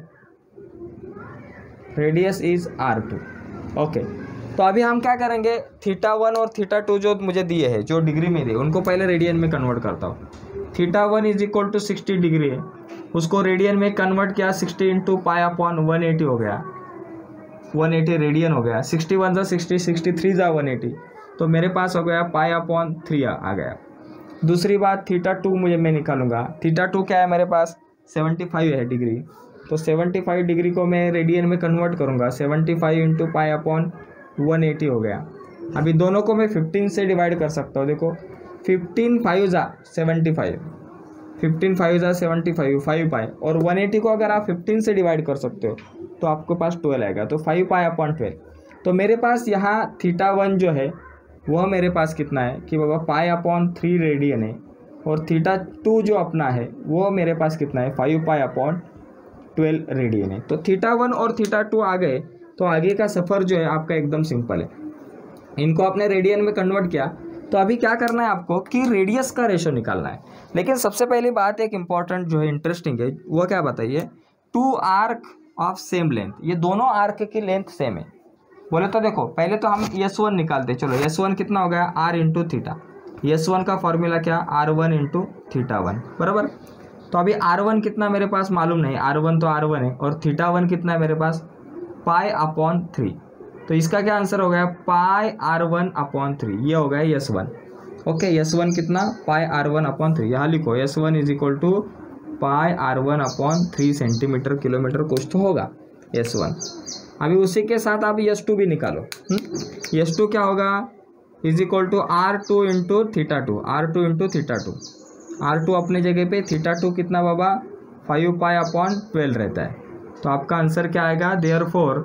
रेडियस इज R2। ओके, तो अभी हम क्या करेंगे, θ1 और θ2 जो मुझे दिए हैं, जो डिग्री में दिए, उनको पहले रेडियन में कन्वर्ट करता हूँ। θ1 इज इक्वल टू 60 डिग्री है, उसको रेडियन में कन्वर्ट किया, 60 इंटू पाई अपॉन 180 हो गया, 180 रेडियन हो गया। 61 जा 60, 63 जा 180, तो मेरे पास हो गया पाई अपॉन 3 आ गया। दूसरी बात θ2 मैं निकालूंगा। θ2 क्या है मेरे पास, 75 है डिग्री, तो 75 डिग्री को मैं रेडियन में कन्वर्ट करूँगा, 75 इंटू पाई अपॉन 180 हो गया। अभी दोनों को मैं 15 से डिवाइड कर सकता हूँ। देखो 15 5 जा 75, 15 5 जा 75, 5 पाई, और 180 को अगर आप 15 से डिवाइड कर सकते हो तो आपके पास 12 आएगा, तो 5 पाई अपॉन 12। तो मेरे पास यहाँ θ1 जो है वह मेरे पास कितना है कि बाबा पाई अपॉन 3 रेडियन है, और θ2 जो अपना है वो मेरे पास कितना है, 5 पाई अपॉन 12 रेडियन है। तो θ1 और θ2 आ गए, तो आगे का सफ़र जो है आपका एकदम सिंपल है। इनको आपने रेडियन में कन्वर्ट किया, तो अभी क्या करना है आपको कि रेडियस का रेशो निकालना है। लेकिन सबसे पहली बात एक इंपॉर्टेंट जो है, इंटरेस्टिंग है, वो क्या बताइए, 2 आर्क ऑफ सेम लेंथ, ये दोनों आर्क की लेंथ सेम है बोले तो देखो पहले तो हम S1 निकालते। चलो S1 कितना हो गया, R इंटू थीटा। S1 का फॉर्मूला क्या, R1 इंटू θ1, बराबर। तो अभी R1 कितना मेरे पास मालूम नहीं, R1 तो R1 है, और θ1 कितना है मेरे पास, पाई अपॉन 3। तो इसका क्या आंसर हो गया, पाई R1 अपॉन 3, ये हो गया S1। ओके, S1 कितना, पाई R1 अपॉन 3, यहाँ लिखो S1 is equal to pi R1 upon 3 centimetre kilometre कुछ तो होगा S1। अभी उसी के साथ आप S2 भी निकालो। S2 क्या होगा, is equal to R2 into θ2, R2 into θ2। R2 अपने जगह पे, θ2 कितना बाबा, 5 पाई अपॉन 12 रहता है। तो आपका आंसर क्या आएगा, therefore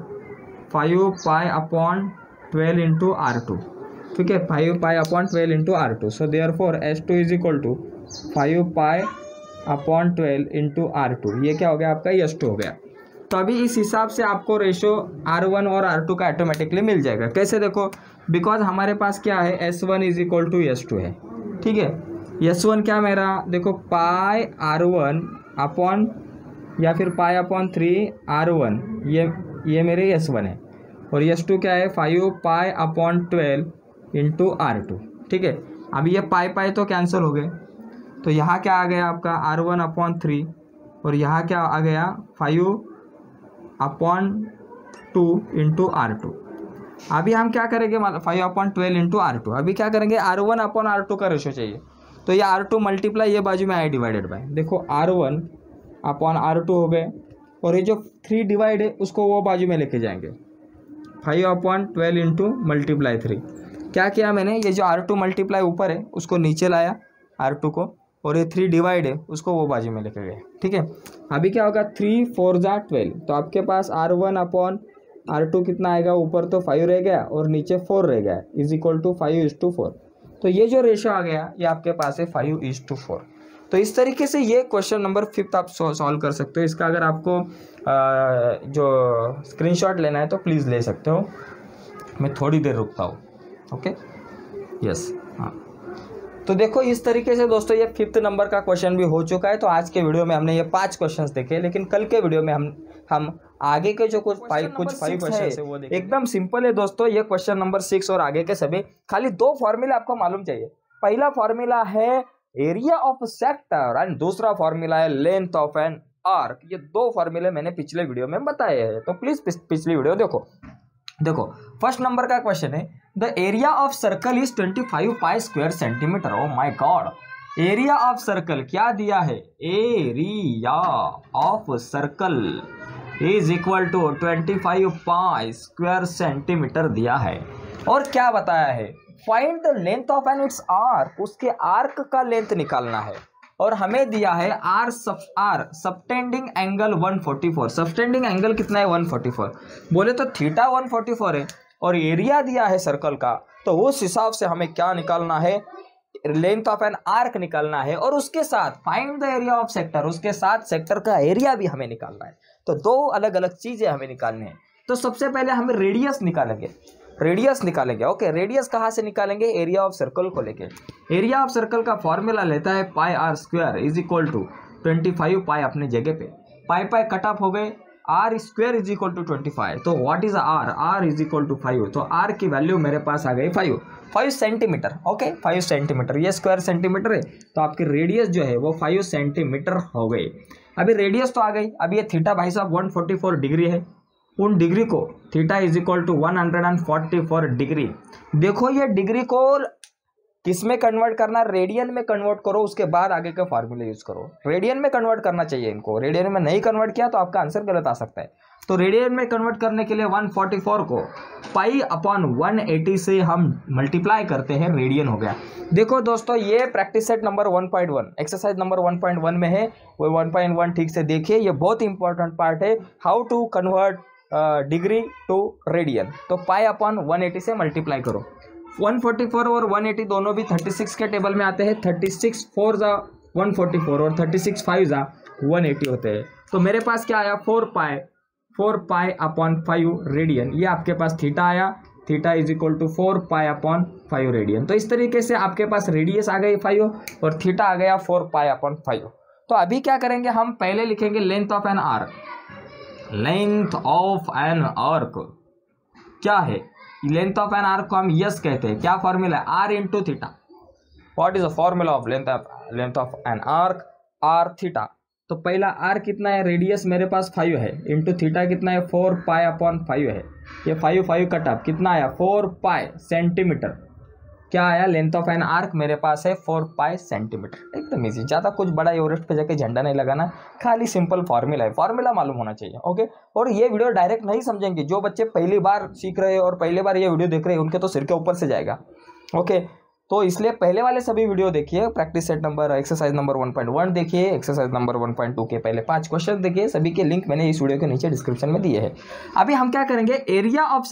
5 pi upon 12 into R2। ठीक है, 5 pi upon 12 into R2। So therefore S2 is equal to 5 pi upon 12 into R2। ये क्या हो गया आपका, S2 हो गया। तो अभी इस हिसाब से आपको रेशो R1 और R2 का ऑटोमेटिकली मिल जाएगा। कैसे, देखो बिकॉज हमारे पास क्या है, S1 is equal to S2 है। ठीक है, S1 क्या मेरा, देखो पाई R1 अपॉन या फिर पाई अपॉन 3 R1, ये मेरे S1 है, और S2 क्या है, 5 पाई अपॉन 12 इंटू R2। ठीक है, अभी ये पाई तो कैंसिल हो गए, तो यहाँ क्या आ गया आपका R1 अपॉन 3, और यहाँ क्या आ गया 5 अपॉन 2 इंटू R2। अभी हम क्या करेंगे, 5 अपॉन 12 इंटू R2। अभी क्या करेंगे, R1 अपॉन R2 का रेशो चाहिए, तो ये R2 मल्टीप्लाई ये बाजू में I डिवाइडेड बाय, देखो R1 अपॉन R2 हो गए, और ये जो 3 डिवाइड है उसको वो बाजू में लेके जाएंगे, 5 अपॉन 12 इंटू मल्टीप्लाई 3। क्या किया मैंने, ये जो R2 मल्टीप्लाई ऊपर है उसको नीचे लाया R2 को, और ये 3 डिवाइड है उसको वो बाजू में लेके गए। ठीक है, अभी क्या होगा, 3 4 जा 12, तो आपके पास R1 अपॉन R2 कितना आएगा, ऊपर तो 5 रह गया और नीचे 4 रह गया, इज इक्वल टू 5:4। तो ये जो रेशो आ गया ये आपके पास है 5:4। तो इस तरीके से ये क्वेश्चन नंबर 5 आप सॉल्व कर सकते हो। इसका अगर आपको जो स्क्रीनशॉट लेना है तो प्लीज़ ले सकते हो, मैं थोड़ी देर रुकता हूँ। ओके, यस, हाँ। तो देखो इस तरीके से दोस्तों ये 5th नंबर का क्वेश्चन भी हो चुका है। तो आज के वीडियो में हमने ये 5 क्वेश्चंस देखे, लेकिन कल के वीडियो में हम आगे के जो कुछ 5 क्वेश्चन है वो देखेंगे। एकदम सिंपल है दोस्तों ये क्वेश्चन नंबर 6 और आगे के सभी। खाली 2 फॉर्मूला आपको मालूम चाहिए। पहला फॉर्मूला है एरिया ऑफ सेक्टर एंड दूसरा फॉर्मूला है लेंथ ऑफ एन आर्क। ये 2 फॉर्मूले मैंने पिछले वीडियो में बताए हैं, तो प्लीज पिछली वीडियो देखो। फर्स्ट नंबर का क्वेश्चन है the area of circle is 25 pi square centimetre. Oh my God, area of circle क्या दिया है, area of circle is equal to 25 pi square centimetre दिया है, और क्या बताया है find the length of an its arc, उसके आर्क का लेंथ निकालना है। और हमें दिया है R subtending angle 144। Subtending angle कितना है 144, बोले तो थीटा 144 है और एरिया दिया है सर्कल का, तो उस हिसाब से हमें क्या निकालना है, लेंथ ऑफ एन आर्क निकालना है और उसके साथ find the area of sector, उसके साथ सेक्टर का एरिया भी हमें निकालना है। तो दो अलग अलग चीजें हमें निकालनी है। तो सबसे पहले हमें रेडियस निकालेंगे। ओके, रेडियस कहाँ से निकालेंगे, एरिया ऑफ सर्कल को लेके। एरिया ऑफ सर्कल का फॉर्मूला लेता है pi R square is equal to 25 pi अपने जगह पे, पाई कट ऑफ हो गए, R square is equal to 25। तो what is R is equal to 5। तो आर की वैल्यू मेरे पास आ गई 5 सेंटीमीटर। ओके, 5 सेंटीमीटर, ये स्क्वायर सेंटीमीटर है, तो आपकी रेडियस जो है वो 5 सेंटीमीटर हो गई। अभी रेडियस तो आ गई, अभी ये थीटा भाई साहब 144 डिग्री है, उन डिग्री को theta is equal to 144 degree. देखो ये डिग्री को किस में कन्वर्ट करना, रेडियन में कन्वर्ट करो, उसके बाद आगे का फार्मूला यूज करो। रेडियन में कन्वर्ट करना चाहिए इनको, रेडियन में नहीं कन्वर्ट किया तो आपका आंसर गलत आ सकता है। तो रेडियन में कन्वर्ट करने के लिए 144 को पाई अपॉन 180 से हम मल्टीप्लाई करते हैं, रेडियन हो गया। देखो दोस्तों, ये practice set number 1.1 exercise number 1.1 में है, वो 1.1 ठीक से देखिए, ये बहुत इंपॉर्टेंट पार्ट है, how to convert degree to radian. तो पाई अपॉन 180 से मल्टीप्लाई करो। 144 और 180 दोनों भी 36 के टेबल में आते हैं, 36 4 जा 144 और 36 5 जा 180 होते हैं। तो मेरे पास क्या आया, 4 पाई अपॉन 5 रेडियन, ये आपके पास थीटा आया, theta is equal to 4 pi upon 5 radian. तो इस तरीके से आपके पास रेडियस आ गई 5 और थीटा आ गया 4 पाई अपॉन 5। तो अभी क्या करेंगे, हम पहले लिखेंगे length of an arc. Length of an arc क्या है, लेंथ ऑफ एन आर्क को हम यस कहते हैं, क्या फॉर्मूला है, R into theta. What is the formula of length of an arc, R theta. तो पहला आर कितना है, रेडियस मेरे पास 5 है, इंटू थीटा कितना है 4 पाई अपॉन 5 है, ये 5 कट ऑफ कितना आया 4 पाई सेंटीमीटर। क्या आया, लेंथ ऑफ एन आर्क मेरे पास है 4 पाई सेंटीमीटर। एकदम इजी, ज़्यादा कुछ बड़ा एवरेस्ट पे जाके झंडा नहीं लगाना, खाली सिंपल फार्मूला है, फार्मूला मालूम होना चाहिए। ओके, और ये वीडियो डायरेक्ट नहीं समझेंगे, जो बच्चे पहली बार सीख रहे हैं और पहली बार ये वीडियो देख रहे हैं उनके तो सिर के ऊपर से जाएगा। ओके, तो इसलिए पहले वाले सभी वीडियो देखिए, practice set number exercise number 1.1 देखिए, एक्सरसाइज नंबर 1.2 के पहले 5 क्वेश्चन देखिए, सभी के लिंक मैंने इस वीडियो के नीचे डिस्क्रिप्शन में दिए हैं। अभी हम क्या करेंगे, एरिया ऑफ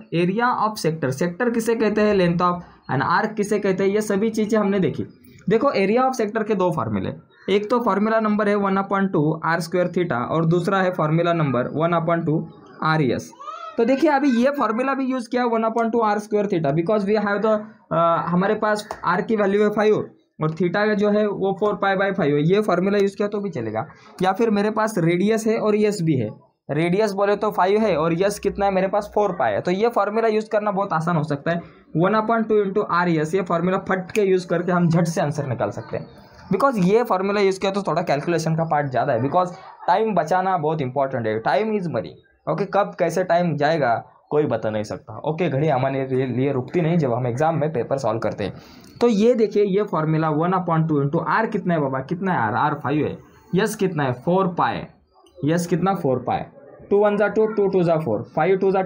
सेक्टर, सेक्टर किसे कहते हैं, लेंथ ऑफ एन आर्क किसे कहते हैं, ये सभी चीज़ें हमने देखी। देखो एरिया ऑफ सेक्टर के दो फार्मूले, एक तो फार्मूला नंबर है 1/2 आर स्क्वायर थीटा और दूसरा है फार्मूला नंबर 1/2 आर एस। तो देखिए अभी ये फार्मूला भी यूज़ किया 1/2 R square theta, because we have the हमारे पास आर की वैल्यू है 5 और थीटा का जो है वो 4 पाई बाई 5 है, ये फार्मूला यूज़ किया तो भी चलेगा। या फिर मेरे पास रेडियस है और यस भी है, रेडियस बोले तो 5 है और यस कितना है मेरे पास 4 पाई है, तो ये फार्मूला यूज़ करना बहुत आसान हो सकता है। 1/2 इंटू आर एस, ये फार्मूला फट के यूज़ करके हम झट से आंसर निकाल सकते हैं। बिकॉज ये फार्मूला यूज़ किया तो थोड़ा कैलकुलेशन का पार्ट ज़्यादा है, बिकॉज टाइम बचाना बहुत इंपॉर्टेंट है, टाइम इज़ मनी। ओके, कब कैसे टाइम जाएगा कोई बता नहीं सकता। ओके, घड़ी हमारे लिए रुकती नहीं जब हम एग्जाम में पेपर सॉल्व करते हैं। तो ये देखिए ये फार्मूला 1/2 इंटू आर कितना है बाबा, कितना है आर 5 है, यस कितना है 4 पाई, यस कितना 4 पाई, 2 1 जा 2, 2 2 जा 4, 5 2 जा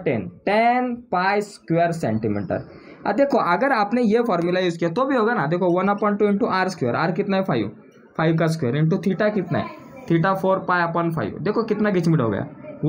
10 पाई स्क्वायर सेंटीमीटर। अब देखो अगर आपने ये फार्मूला यूज़ किया तो भी होगा ना, देखो 1/2 इंटू आर स्क्वायर, आर कितना है 5 का स्क्वायर इंटू थीटा कितना है, थीटा 4 पाई अपॉन 5, देखो कितना गिचमिट हो गया।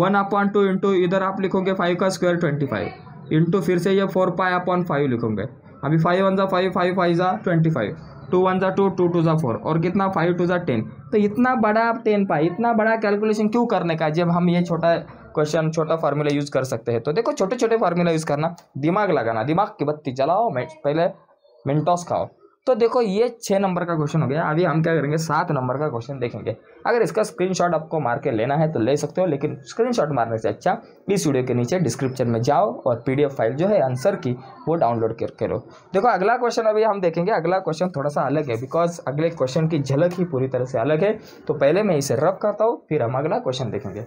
1/2 इंटू इधर आप लिखोगे 5 का स्क्वायर 25 इंटू फिर से ये 4 पाई अपॉन 5 लिखोगे। अभी 5 1 जा 5, 5 5 जा 25, 2 1 जा 2, 2 2 जा 4 और कितना 5 2 जा 10। तो इतना बड़ा 10 पाई, इतना बड़ा कैलकुलेशन क्यों करने का जब हम ये छोटा क्वेश्चन छोटा फार्मूला यूज़ कर सकते हैं। तो देखो छोटे छोटे फार्मूला यूज़ करना, दिमाग लगाना, दिमाग की बत्ती जलाओ, पहले मिनटोस खाओ। तो देखो ये 6 नंबर का क्वेश्चन हो गया। अभी हम क्या करेंगे 7 नंबर का क्वेश्चन देखेंगे। अगर इसका स्क्रीनशॉट आपको मार के लेना है तो ले सकते हो, लेकिन स्क्रीनशॉट मारने से अच्छा इस वीडियो के नीचे डिस्क्रिप्शन में जाओ और PDF फाइल जो है आंसर की वो डाउनलोड करके लो। देखो अगला क्वेश्चन अभी हम देखेंगे। अगला क्वेश्चन थोड़ा सा अलग है, बिकॉज अगले क्वेश्चन की झलक ही पूरी तरह से अलग है। तो पहले मैं इसे रब करता हूँ, फिर हम अगला क्वेश्चन देखेंगे।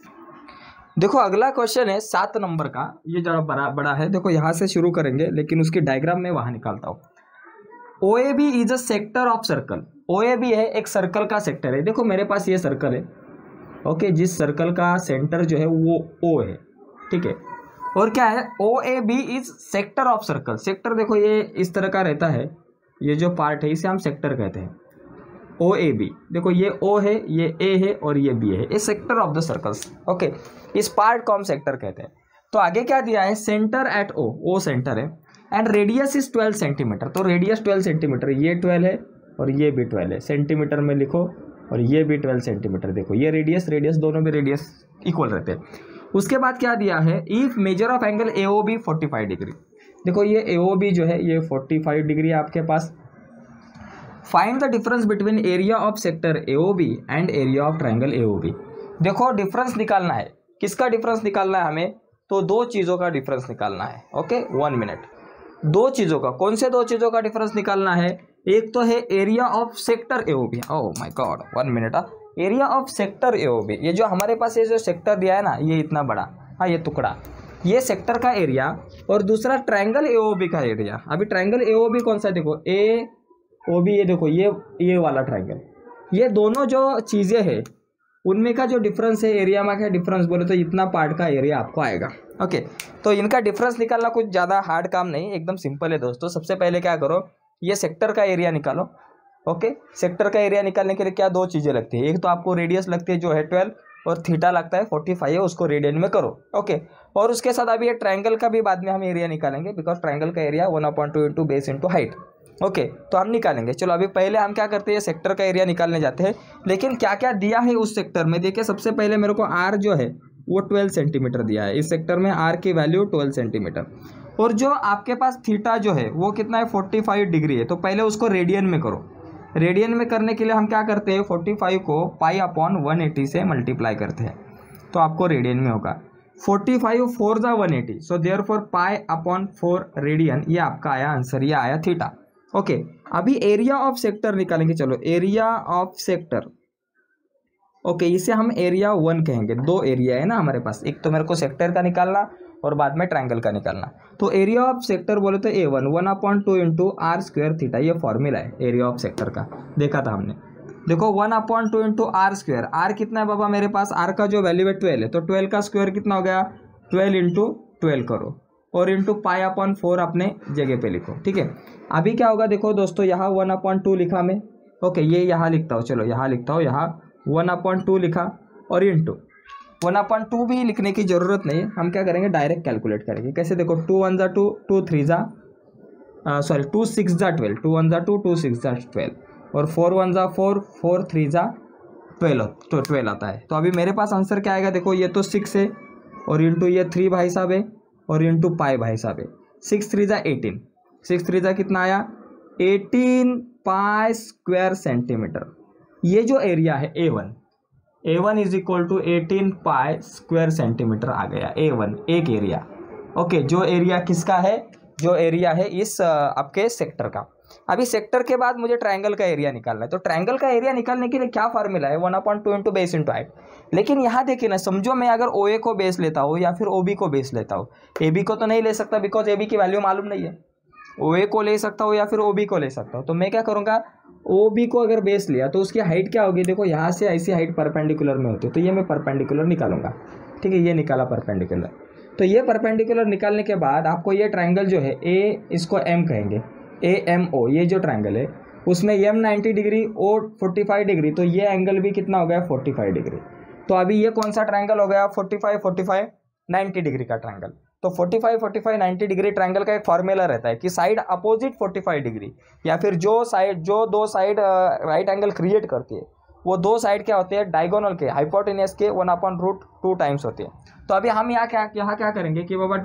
देखो अगला क्वेश्चन है 7 नंबर का, ये ज़रा बड़ा है। देखो यहाँ से शुरू करेंगे, लेकिन उसकी डायग्राम में वहाँ निकालता हूँ। OAB is a sector of circle. OAB है एक सर्कल का सेक्टर है। देखो मेरे पास ये सर्कल है, ओके, जिस सर्कल का सेंटर जो है वो O है, ठीक है। और क्या है, OAB is sector of circle. Sector देखो ये इस तरह का रहता है, ये जो पार्ट है इसे हम सेक्टर कहते हैं। ओ ए बी, देखो ये O है, ये A है और ये B है, ये sector of the circles. Okay, इस पार्ट को हम सेक्टर कहते हैं। तो आगे क्या दिया है, सेंटर एट O सेंटर है एंड रेडियस इज 12 सेंटीमीटर। तो रेडियस 12 सेंटीमीटर, ये 12 है और ये भी 12 है, सेंटीमीटर में लिखो, और ये भी 12 सेंटीमीटर। देखो ये रेडियस दोनों में रेडियस इक्वल रहते हैं। उसके बाद क्या दिया है, if measure of angle AOB 45 degree. देखो ये AOB जो है ये 45 डिग्री है आपके पास। Find the difference between area of sector AOB and area of triangle AOB। देखो डिफरेंस निकालना है, किसका डिफरेंस निकालना है हमें, तो दो चीज़ों का डिफरेंस निकालना है। ओके 1 मिनट, दो चीज़ों का, कौन से दो चीज़ों का डिफरेंस निकालना है, एक तो है area of sector AOB। Oh my God 1 minute, area of sector AOB, ये जो हमारे पास ये जो सेक्टर दिया है ना, ये इतना बड़ा, हाँ ये टुकड़ा, ये सेक्टर का एरिया, और दूसरा ट्रायंगल AOB का एरिया। अभी ट्रायंगल AOB कौन सा, देखो AOB, ये देखो ये वाला ट्रायंगल, ये दोनों जो चीज़ें हैं उनमें का जो डिफरेंस है, एरिया में क्या डिफरेंस बोले तो इतना पार्ट का एरिया आपको आएगा। ओके, तो इनका डिफरेंस निकालना कुछ ज़्यादा हार्ड काम नहीं, एकदम सिंपल है दोस्तों। सबसे पहले क्या करो, ये सेक्टर का एरिया निकालो। ओके, सेक्टर का एरिया निकालने के लिए क्या दो चीज़ें लगती है, एक तो आपको रेडियस लगती है जो है 12, और थीटा लगता है 45 है, उसको रेडियन में करो। ओके, और उसके साथ अभी ये ट्रायंगल का भी बाद में हम एरिया निकालेंगे, बिकॉज ट्रायंगल का area 1/2 into base into height. Okay, तो हम निकालेंगे। चलो अभी पहले हम क्या करते हैं, सेक्टर का एरिया निकालने जाते हैं। लेकिन क्या क्या दिया है उस सेक्टर में, देखिए सबसे पहले मेरे को आर जो है वो 12 सेंटीमीटर दिया है। इस सेक्टर में आर की वैल्यू 12 सेंटीमीटर, और जो आपके पास थीटा जो है वो कितना है 45 डिग्री है। तो पहले उसको रेडियन में करो। रेडियन में करने के लिए हम क्या करते हैं, 45 को π/180 से मल्टीप्लाई करते हैं, तो आपको रेडियन में होगा। 45 4 × 180, सो देयरफॉर π/4 रेडियन, ये आपका आया आंसर, ये आया थीटा। ओके, अभी एरिया ऑफ सेक्टर निकालेंगे। चलो एरिया ऑफ सेक्टर, ओके इसे हम एरिया 1 कहेंगे। दो एरिया है ना हमारे पास, एक तो मेरे को सेक्टर का निकालना और बाद में ट्रायंगल का निकालना। तो एरिया ऑफ सेक्टर बोले तो A1 1/2 इंटू r² थीटा, ये फॉर्मूला है एरिया ऑफ सेक्टर का, देखा था हमने। देखो 1/2 इंटू r², आर कितना है बाबा मेरे पास, आर का जो वैल्यू है 12 है, तो 12 का स्क्वायर कितना हो गया, 12 इंटू 12 करो, और इंटू π/4 अपने जगह पे लिखो। ठीक है, अभी क्या होगा देखो दोस्तों, यहाँ 1/2 लिखा मैं। ओके, ये यहाँ लिखता हूँ, चलो यहाँ लिखता हूँ, यहाँ 1/2 लिखा, और इंटू 1/2 भी लिखने की ज़रूरत नहीं है, हम क्या करेंगे डायरेक्ट कैलकुलेट करेंगे। कैसे, देखो 2 1 × 2, 2 3 × सॉरी 2 6 × 12, 2 1 × 2, 2 6 × 12, और 4 1 × 4, 4 3 × 12, तो 12 आता है। तो अभी मेरे पास आंसर क्या आएगा, देखो ये तो 6 है, और इंटू ये 3 भाई साहब है, और इंटू पाई भाई साहब है। 6 3 × 18, 6 3 × कितना आया 18 π² सेंटीमीटर। ये जो एरिया है A1 is equal to 18 π² centimetre आ गया A1, एक एरिया। ओके, जो एरिया किसका है, जो एरिया है इस आपके सेक्टर का। अभी सेक्टर के बाद मुझे ट्रायंगल का एरिया निकालना है। तो ट्रायंगल का एरिया निकालने के लिए क्या फार्मूला है, 1/2 इंटू बेस इंटू हाइट। लेकिन यहाँ देखिए ना, समझो मैं अगर OA को बेस लेता हूँ या फिर OB को बेस लेता हूँ, AB को तो नहीं ले सकता बिकॉज AB की वैल्यू मालूम नहीं है। OA को ले सकता हूँ या फिर OB को ले सकता हूँ। तो मैं क्या करूँगा, OB को अगर बेस लिया तो उसकी हाइट क्या होगी, देखो यहाँ से ऐसी हाइट परपेंडिकुलर में होती है, तो ये मैं परपेंडिकुलर निकालूंगा। ठीक है, ये निकाला परपेंडिकुलर। तो ये परपेंडिकुलर निकालने के बाद आपको ये ट्रायंगल जो है A, इसको M कहेंगे, AMO, ये जो ट्रायंगल है उसमें M 90 डिग्री, O 45 डिग्री, तो ये एंगल भी कितना हो गया 45 डिग्री। तो अभी ये कौन सा ट्रायंगल हो गया, 45 45 90 डिग्री का ट्रायंगल। तो 45 45 90 डिग्री ट्रायंगल का एक फॉर्मूला रहता है कि साइड अपोजिट 45 डिग्री, या फिर जो दो साइड राइट एंगल क्रिएट करती है, वो दो साइड क्या होते हैं, डायगोनल के, हाइपोटेनियस के 1/√2 टाइम्स होती है। तो अभी हम यहाँ क्या करेंगे कि बाबा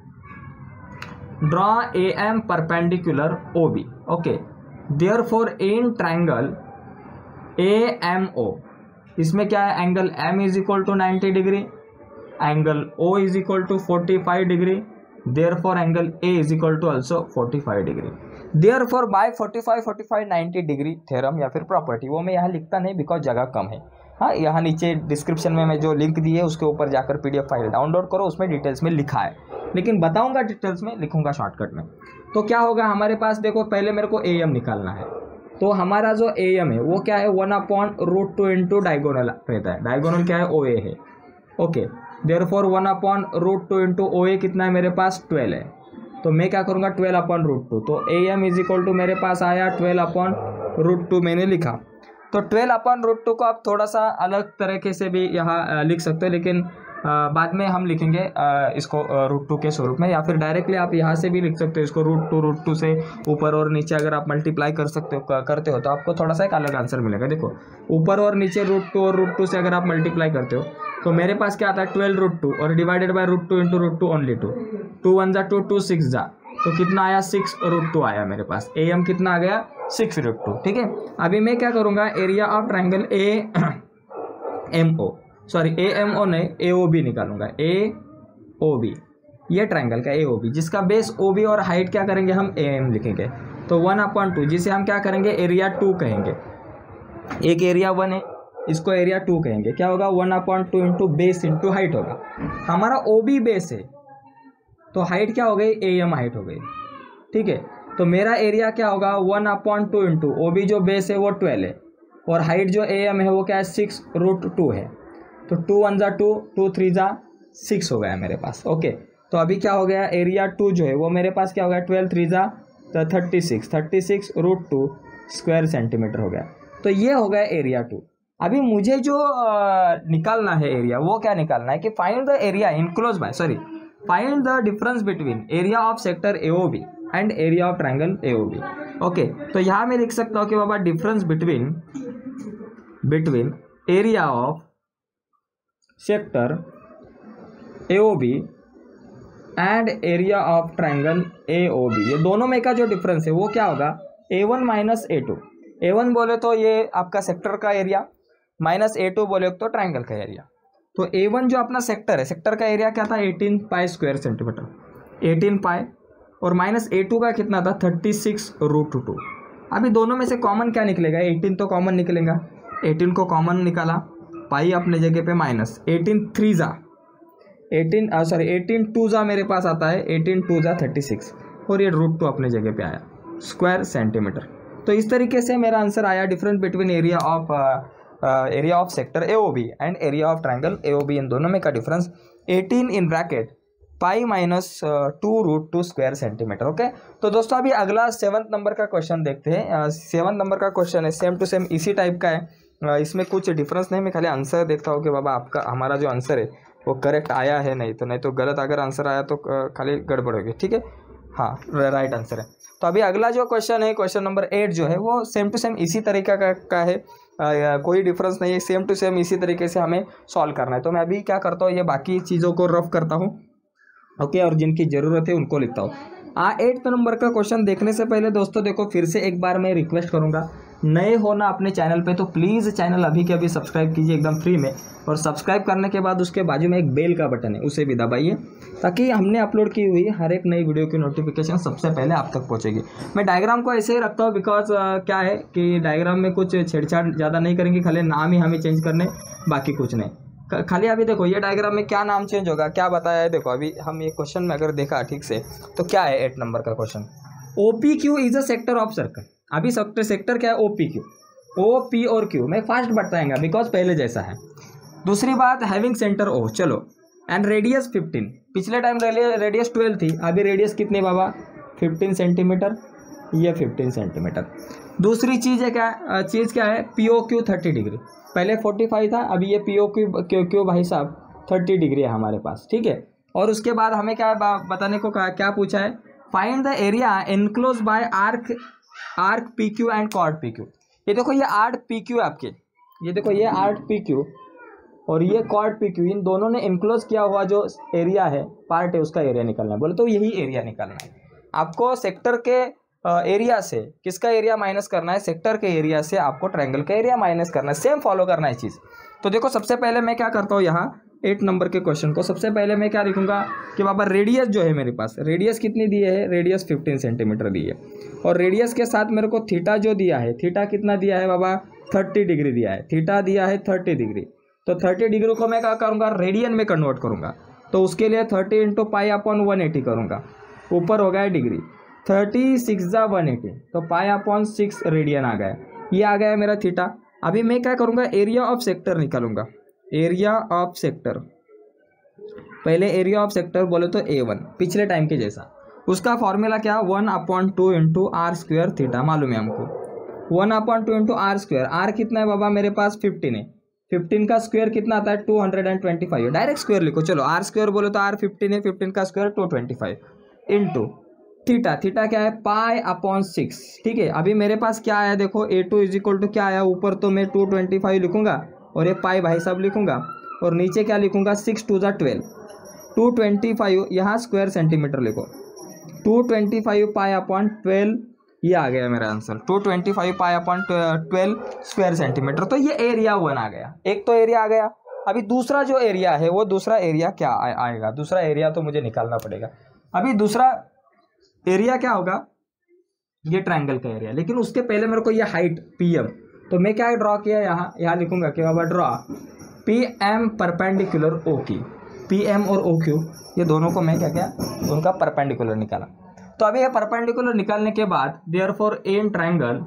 draw AM perpendicular OB। Okay, therefore in triangle AMO, इसमें क्या है, angle M is equal to 90 degree, angle O is equal to 45 degree, therefore angle A is equal to also 45 degree. Therefore by 45 45 90 degree theorem या फिर प्रॉपर्टी, वो मैं यहाँ लिखता नहीं बिकॉज जगह कम है। हाँ, यहाँ नीचे डिस्क्रिप्शन में मैं जो लिंक दी है उसके ऊपर जाकर PDF फाइल डाउनलोड करो, उसमें डिटेल्स में लिखा है, लेकिन बताऊंगा डिटेल्स में, लिखूंगा शॉर्टकट में। तो क्या होगा हमारे पास, देखो पहले मेरे को AM निकालना है। तो हमारा जो AM है वो क्या है, 1/√2 इंटू डायगोनल रहता है। डायगोनल क्या है, OA है। ओके, देयरफॉर 1/√2 इंटू OA कितना है मेरे पास 12 है। तो मैं क्या करूँगा 12/√2, तो AM इज इक्वल टू मेरे पास आया 12/√2, मैंने लिखा। तो 12/√2 को आप थोड़ा सा अलग तरीके से भी यहाँ लिख सकते हो, लेकिन बाद में हम लिखेंगे इसको √2 के स्वरूप में, या फिर डायरेक्टली आप यहाँ से भी लिख सकते हो इसको √2 से ऊपर और नीचे अगर आप मल्टीप्लाई करते हो तो आपको थोड़ा सा एक अलग आंसर मिलेगा। देखो ऊपर और नीचे √2 और √2 से अगर आप मल्टीप्लाई करते हो तो मेरे पास क्या आता है 12√2 और डिवाइडेड बाय √2 इंटू √2 ओनली 2, 2 1 जा 2, 2 6 जा, तो कितना आया 6√2 आया मेरे पास। AM कितना आ गया 6√2। ठीक है, अभी मैं क्या करूँगा एरिया ऑफ ट्राइंगल AMO नहीं AOB निकालूंगा। AOB ये ट्राइंगल का AOB जिसका बेस OB और हाइट क्या करेंगे हम AM लिखेंगे, तो 1/2 जिसे हम क्या करेंगे एरिया 2 कहेंगे। एक एरिया 1 है, इसको एरिया 2 कहेंगे। क्या होगा 1/2 इंटू बेस इंटू हाइट होगा। हमारा OB बेस है तो हाइट क्या हो गई AM हाइट हो गई। ठीक है, तो मेरा एरिया क्या होगा 1/2 इंटू OB जो बेस है वो 12 है और हाइट जो AM है वो क्या है 6√2 है। तो 2 1 जा 2, 2 3 जा 6 हो गया मेरे पास। ओके, तो अभी क्या हो गया एरिया 2 जो है वो मेरे पास क्या हो गया 12 3 जा 36√2 स्क्वायर सेंटीमीटर हो गया। तो ये हो गया एरिया 2। अभी मुझे जो निकालना है एरिया वो क्या निकालना है कि find the area enclose by find the difference between area of sector AOB and area of triangle AOB। Okay, तो यहाँ मैं लिख सकता हूँ कि बाबा difference between area of sector AOB and area of triangle AOB, ये दोनों में का जो डिफरेंस है वो क्या होगा A1 माइनस A2। A1 बोले तो ये आपका सेक्टर का एरिया, माइनस A2 बोले तो ट्राइंगल का एरिया। तो A1 जो अपना सेक्टर है, सेक्टर का एरिया क्या था 18 पाई स्क्वायर सेंटीमीटर, 18 पाई, और माइनस A2 का कितना था 36√2। अभी दोनों में से कॉमन क्या निकलेगा 18 तो कॉमन निकलेगा, 18 को कॉमन निकाला, पाई अपने जगह पे माइनस 18 2 जा मेरे पास आता है 18 2 जा 36 और ये √2 अपने जगह पे आया स्क्वायर सेंटीमीटर। तो इस तरीके से मेरा आंसर आया difference between area of sector AOB and area of triangle AOB, इन दोनों में का difference 18 in bracket pi minus 2√2 square centimetre. Okay, तो दोस्तों अभी अगला 7th नंबर का क्वेश्चन देखते हैं। 7th नंबर का क्वेश्चन है सेम टू सेम इसी टाइप का है, इसमें कुछ डिफरेंस नहीं, मैं खाली आंसर देखता हूँ कि बाबा आपका हमारा जो आंसर है वो करेक्ट आया है, नहीं तो गलत अगर आंसर आया तो खाली गड़बड़ होगी। ठीक है, हाँ राइट आंसर है। तो अभी अगला जो क्वेश्चन है क्वेश्चन नंबर 8 जो है वो सेम टू सेम इसी तरीका का है, कोई डिफरेंस नहीं है, सेम टू सेम इसी तरीके से हमें सॉल्व करना है। तो मैं अभी क्या करता हूँ ये बाकी चीज़ों को रफ करता हूँ, ओके, और जिनकी ज़रूरत है उनको लिखता हूँ। 8th नंबर का क्वेश्चन देखने से पहले दोस्तों देखो फिर से एक बार मैं रिक्वेस्ट करूँगा, नए हो ना अपने चैनल पे तो प्लीज़ चैनल अभी के अभी सब्सक्राइब कीजिए एकदम फ्री में, और सब्सक्राइब करने के बाद उसके बाजू में एक बेल का बटन है उसे भी दबाइए ताकि हमने अपलोड की हुई हर एक नई वीडियो की नोटिफिकेशन सबसे पहले आप तक पहुंचेगी। मैं डायग्राम को ऐसे ही रखता हूँ बिकॉज क्या है कि डायग्राम में कुछ छेड़छाड़ ज़्यादा नहीं करेंगे, खाली नाम ही हमें चेंज करने, बाकी कुछ नहीं। खाली अभी देखो ये डायग्राम में क्या नाम चेंज होगा क्या बताया है, देखो अभी हम ये क्वेश्चन में अगर देखा ठीक से तो क्या है 8 नंबर का question, OPQ is a sector of circle. अभी सेक्टर क्या है OPQ, OP और Q मैं फास्ट बताएंगा बिकॉज पहले जैसा है। दूसरी बात हैविंग सेंटर O, चलो, एंड रेडियस 15, पिछले टाइम रेडियस 12 थी, अभी रेडियस कितनी बाबा 15 सेंटीमीटर, ये 15 सेंटीमीटर। दूसरी चीज़ है क्या है POQ 30 डिग्री, पहले 45 था, अभी ये POQ भाई साहब 30 डिग्री है हमारे पास। ठीक है, और उसके बाद हमें क्या बताने को क्या पूछा है, find the area enclose by arc PQ and chord PQ। ये देखो ये आर्क PQ आपके, ये देखो ये आर्क PQ और ये कॉर्ड PQ, इन दोनों ने इनक्लोज किया हुआ जो एरिया है पार्ट है उसका एरिया निकालना है। बोले तो यही एरिया निकालना है आपको, सेक्टर के एरिया से किसका एरिया माइनस करना है, सेक्टर के एरिया से आपको ट्रायंगल का एरिया माइनस करना है, सेम फॉलो करना है चीज़। तो देखो सबसे पहले मैं क्या करता हूँ यहाँ 8 नंबर के क्वेश्चन को, सबसे पहले मैं क्या लिखूंगा कि बाबा रेडियस जो है मेरे पास, रेडियस कितनी दी है, रेडियस 15 सेंटीमीटर दी है, और रेडियस के साथ मेरे को थीटा जो दिया है, थीटा कितना दिया है बाबा 30 डिग्री दिया है, थीटा दिया है 30 डिग्री। तो 30 डिग्री को मैं क्या करूँगा रेडियन में कन्वर्ट करूँगा, तो उसके लिए 30 इंटू पाई अपॉन 180 करूँगा, ऊपर हो गया डिग्री, 36 जा 180, तो पाई अपॉन 6 रेडियन आ गया, ये आ गया मेरा थीटा। अभी मैं क्या करूँगा एरिया ऑफ सेक्टर निकालूंगा, एरिया ऑफ सेक्टर, पहले एरिया ऑफ सेक्टर बोले तो A1 पिछले टाइम के जैसा, उसका फॉर्मूला क्या 1/2 इंटू आर स्क्वायर थीटा, मालूम है हमको, 1/2 इंटू आर स्क्वायर। आर कितना है बाबा मेरे पास 15 है, 15 का स्क्वायर कितना आता है 225। डायरेक्ट स्क्वायर लिखो, चलो आर स्क्वायर बोलो तो आर 15 है, 15 का स्क्वायर 225 इंटू थीटा। थीटा क्या है π/6। ठीक है, अभी मेरे पास क्या आया देखो, A2 इज इक्वल टू क्या आया, ऊपर तो मैं 225 लिखूंगा और ये पाई भाई साहब लिखूंगा और नीचे क्या लिखूंगा 6 2 ज़ा 12, 225 यहाँ स्क्वायर सेंटीमीटर लिखो, 225 π/12 ये आ गया मेरा आंसर, 225 π/12 स्क्वायर सेंटीमीटर। तो ये एरिया 1 आ गया, एक तो एरिया आ गया। अभी दूसरा जो एरिया है वो दूसरा एरिया क्या आएगा, दूसरा एरिया तो मुझे निकालना पड़ेगा। अभी दूसरा एरिया क्या होगा, ये ट्रायंगल का एरिया, लेकिन उसके पहले मेरे को ये हाइट PM, तो मैं क्या ड्रॉ किया यहाँ लिखूंगा कि बाबा draw PM perpendicular OQ। PM और OQ ये दोनों को मैं क्या किया, उनका परपेंडिकुलर निकाला। तो अभी ये परपेंडिकुलर निकालने के बाद देयरफॉर इन ट्रायंगल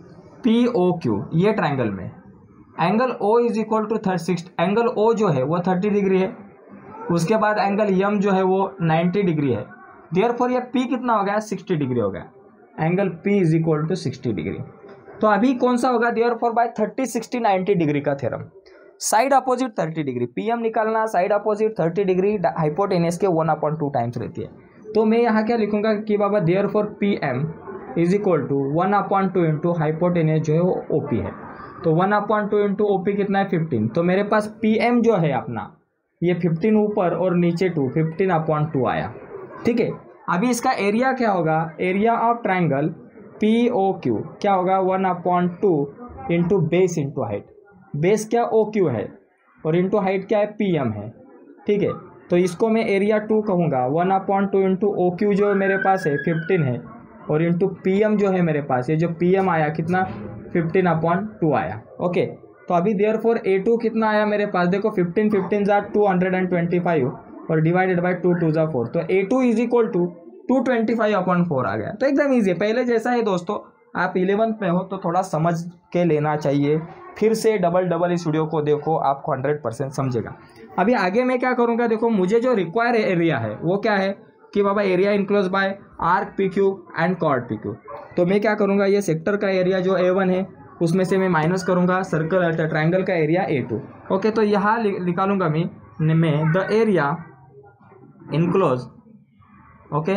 POQ, ये ट्रायंगल में angle O is equal to 36, angle O जो है वो 30 डिग्री है, उसके बाद एंगल M जो है वो 90 डिग्री है, देयरफॉर ये P कितना हो गया 60 डिग्री हो गया, angle P is equal to 60 degree. तो अभी कौन सा होगा, देयरफॉर बाय 30 60 90 डिग्री का theorem, side opposite 30 degree, PM निकालना, साइड अपोजिट 30 डिग्री हाइपोटेनस के 1/2 टाइम्स रहती है। तो मैं यहाँ क्या लिखूंगा कि बाबा therefore PM is equal to 1/2 into hypotenuse जो है वो OP है, तो 1/2 इंटू OP कितना है 15। तो मेरे पास PM जो है अपना ये 15 ऊपर और नीचे 2, 15/2 आया। ठीक है, अभी इसका एरिया क्या होगा, एरिया ऑफ ट्रायंगल POQ क्या होगा 1/2 into base into height, base क्या OQ है और इंटू हाइट क्या है PM है। ठीक है, तो इसको मैं एरिया 2 कहूँगा, 1/2 इंटू OQ जो मेरे पास है 15 है और इंटू PM जो है मेरे पास, ये जो PM आया कितना 15/2 आया। ओके, तो अभी देयरफॉर A2 कितना आया मेरे पास, देखो 15 15 ज़ा 225 और डिवाइडेड बाय 2 2 ज़ा 4, तो A2 इज इक्वल टू 225/4 आ गया। तो एकदम ईजी है, पहले जैसा है दोस्तों, आप 11th में हो तो थोड़ा समझ के लेना चाहिए, फिर से डबल इस वीडियो को देखो, आपको 100% समझेगा। अभी आगे मैं क्या करूँगा, देखो मुझे जो रिक्वायर एरिया है वो क्या है कि बाबा area enclose by arc PQ and chord PQ। तो मैं क्या करूँगा, ये सेक्टर का एरिया जो A1 है उसमें से मैं माइनस करूँगा सर्कल ट्रायंगल का एरिया A2। ओके, तो यहाँ निकालूंगा मैं the area enclose, okay,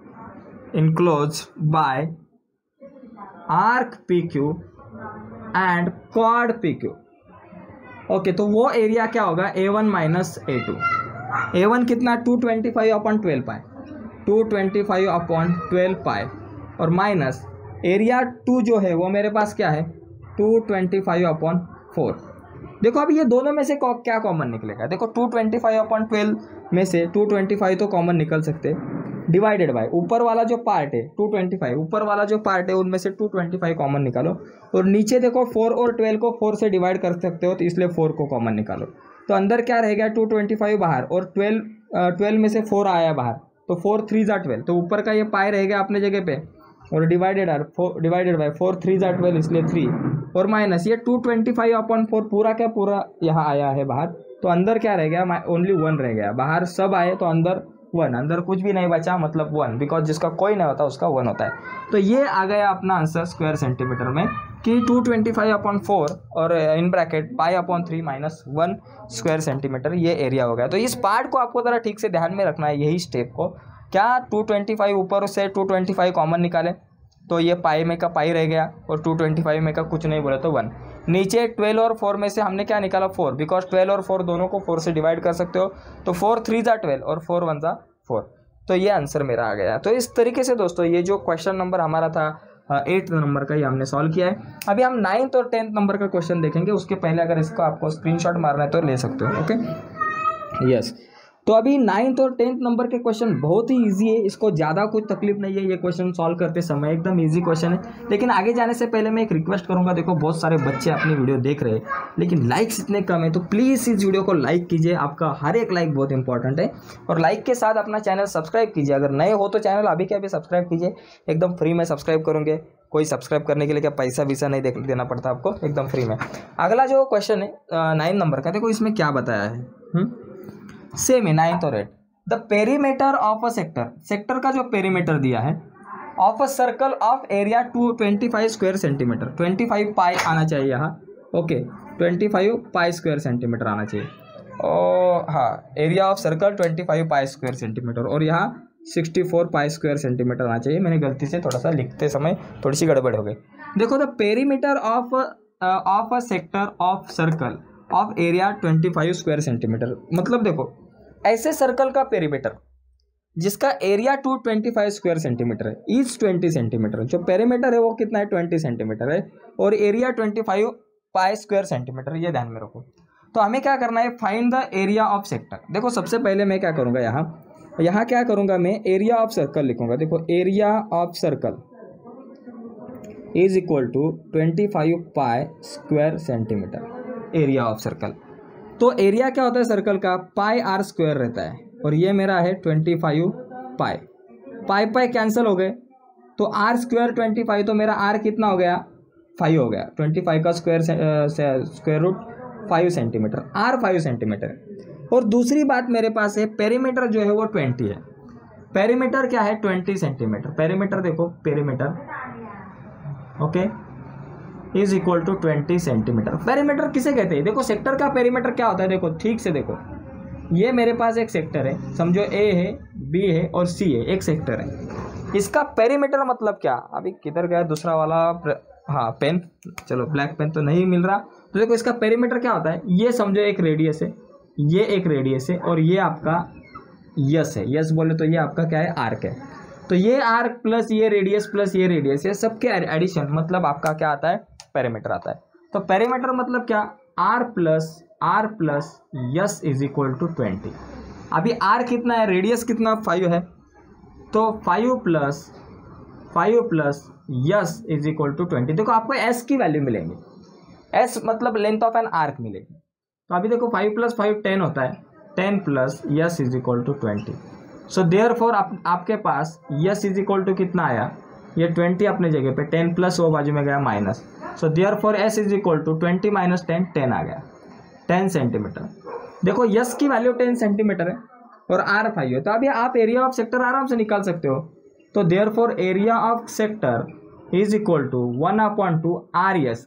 enclose by arc PQ and chord PQ। Okay, तो वो एरिया क्या होगा A1 माइनस A2। A1 कितना 225/12 पाई, 225/12 पाई और माइनस एरिया 2 जो है वो मेरे पास क्या है 225/4। देखो अभी ये दोनों में से क्या कॉमन निकलेगा, देखो 225/12 में से 225 तो कॉमन निकल सकते, डिवाइडेड बाय ऊपर वाला जो पार्ट है 225, ऊपर वाला जो पार्ट है उनमें से 225 कॉमन निकालो और नीचे देखो 4 और 12 को 4 से डिवाइड कर सकते हो, तो इसलिए 4 को कॉमन निकालो। तो अंदर क्या रहेगा 225 बाहर और 12 में से 4 आया बाहर, तो 4 3 ज़ा 12, तो ऊपर का ये पाई रहेगा अपने जगह पे और डिवाइडेड बाय 4 3 ज़ा 12 इसलिए 3 और माइनस ये 225/4 पूरा क्या पूरा यहाँ आया है बाहर, तो अंदर क्या रह गया ओनली 1 रह गया, बाहर सब आए तो अंदर 1, अंदर कुछ भी नहीं बचा मतलब 1, बिकॉज जिसका कोई नहीं होता उसका 1 होता है। तो ये आ गया अपना आंसर स्क्वायर सेंटीमीटर में कि 225/4 और in bracket π/3 minus 1 square centimetre ये एरिया हो गया। तो इस पार्ट को आपको ज़रा ठीक से ध्यान में रखना है, यही स्टेप को, क्या 225 ऊपर से 225 कॉमन निकाले तो ये पाई में का पाई रह गया और 225 में का कुछ नहीं बोले तो 1, नीचे 12 और 4 में से हमने क्या निकाला 4, बिकॉज 12 और 4 दोनों को 4 से डिवाइड कर सकते हो, तो 4 3 ज़ा 12 और 4 1 ज़ा 4, तो ये आंसर मेरा आ गया। तो इस तरीके से दोस्तों ये जो क्वेश्चन नंबर हमारा था 8th नंबर का, ये हमने सॉल्व किया है। अभी हम 9th और 10th नंबर का क्वेश्चन देखेंगे, उसके पहले अगर इसको आपको स्क्रीनशॉट मारना है तो ले सकते हो। ओके, यस, तो अभी 9th और 10th नंबर के क्वेश्चन बहुत ही इजी है, इसको ज़्यादा कुछ तकलीफ नहीं है, ये क्वेश्चन सॉल्व करते समय एकदम इजी क्वेश्चन है। लेकिन आगे जाने से पहले मैं एक रिक्वेस्ट करूंगा, देखो बहुत सारे बच्चे अपनी वीडियो देख रहे हैं लेकिन लाइक्स इतने कम है, तो प्लीज़ इस वीडियो को लाइक कीजिए, आपका हर एक लाइक बहुत इंपॉर्टेंट है, और लाइक के साथ अपना चैनल सब्सक्राइब कीजिए, अगर नए हो तो चैनल अभी के अभी सब्सक्राइब कीजिए, एकदम फ्री में सब्सक्राइब करोगे, कोई सब्सक्राइब करने के लिए क्या पैसा वैसा नहीं देना पड़ता आपको, एकदम फ्री में। अगला जो क्वेश्चन है 9 नंबर का, देखो इसमें क्या बताया है, सेम है 9th और 8th। The perimeter of a sector, sector का जो पेरीमीटर दिया है of a circle of area 25 square centimetre, 25 pi आना चाहिए यहाँ, ओके 25 पाई स्क्वायर सेंटीमीटर आना चाहिए। और हाँ, area of circle 25 pi square centimetre, और यहाँ 64 पाई स्क्वायर सेंटीमीटर आना चाहिए। मैंने गलती से थोड़ा सा लिखते समय थोड़ी सी गड़बड़ हो गई। देखो the perimeter of a sector of circle of area 25 square centimetre, मतलब देखो ऐसे सर्कल का पेरीमीटर जिसका एरिया 225 स्क्वायर सेंटीमीटर है इज 20 सेंटीमीटर, जो पेरीमीटर है वो कितना है 20 सेंटीमीटर है, और एरिया 25 पाई स्क्वायर सेंटीमीटर, ये ध्यान में रखो। तो हमें क्या करना है, find the area of sector. देखो सबसे पहले मैं क्या करूँगा, यहाँ क्या करूँगा, मैं एरिया ऑफ सर्कल लिखूँगा। देखो area of circle is equal to 25 pi square centimetre, area of circle. तो एरिया क्या होता है सर्कल का, पाई आर स्क्वायर रहता है, और ये मेरा है 25 पाई। पाई कैंसिल हो गए, तो आर स्क्वायर 25, तो मेरा आर कितना हो गया 5 हो गया, 25 का square root 5 centimetre, R 5 centimetre. और दूसरी बात मेरे पास है पेरीमीटर जो है वो 20 है। पेरीमीटर क्या है 20 सेंटीमीटर, पेरीमीटर देखो perimeter okay is equal to 20 centimetre. Perimeter किसे कहते हैं, देखो सेक्टर का पेरीमीटर क्या होता है, देखो ठीक से देखो, ये मेरे पास एक सेक्टर है, समझो ए है, बी है और सी है, एक सेक्टर है। इसका पेरीमीटर मतलब क्या, अभी किधर गया दूसरा वाला, हाँ पेन, चलो ब्लैक पेन तो नहीं मिल रहा। तो देखो इसका पेरीमीटर क्या होता है, ये समझो एक रेडियस है, ये एक रेडियस है, और ये आपका यस है, यस बोले तो ये आपका क्या है आर्क है। तो ये आर्क प्लस ये रेडियस, ये सबके एडिशन मतलब आपका क्या आता है पेरीमीटर आता है। तो पेरीमीटर मतलब क्या, R plus yes is equal to 20। अभी आर कितना है, रेडियस कितना 5 है, तो 5 plus yes is equal to 20। देखो आपको एस की वैल्यू मिलेंगे, एस मतलब लेंथ ऑफ एन आर्क मिलेगी। तो अभी देखो 5 प्लस 5 10 होता है, 10 plus yes is equal to 20। So therefore आपके पास यस इज इक्वल टू कितना आया, ये 20 अपने जगह पे, 10 प्लस वो बाजू में गया minus, so therefore S is equal to 20 minus 10, 10 आ गया, 10 सेंटीमीटर। देखो यस की वैल्यू 10 सेंटीमीटर है और आर 5 है, तो अभी आप एरिया ऑफ सेक्टर आराम से निकाल सकते हो। तो therefore area of sector is equal to 1/2 R S,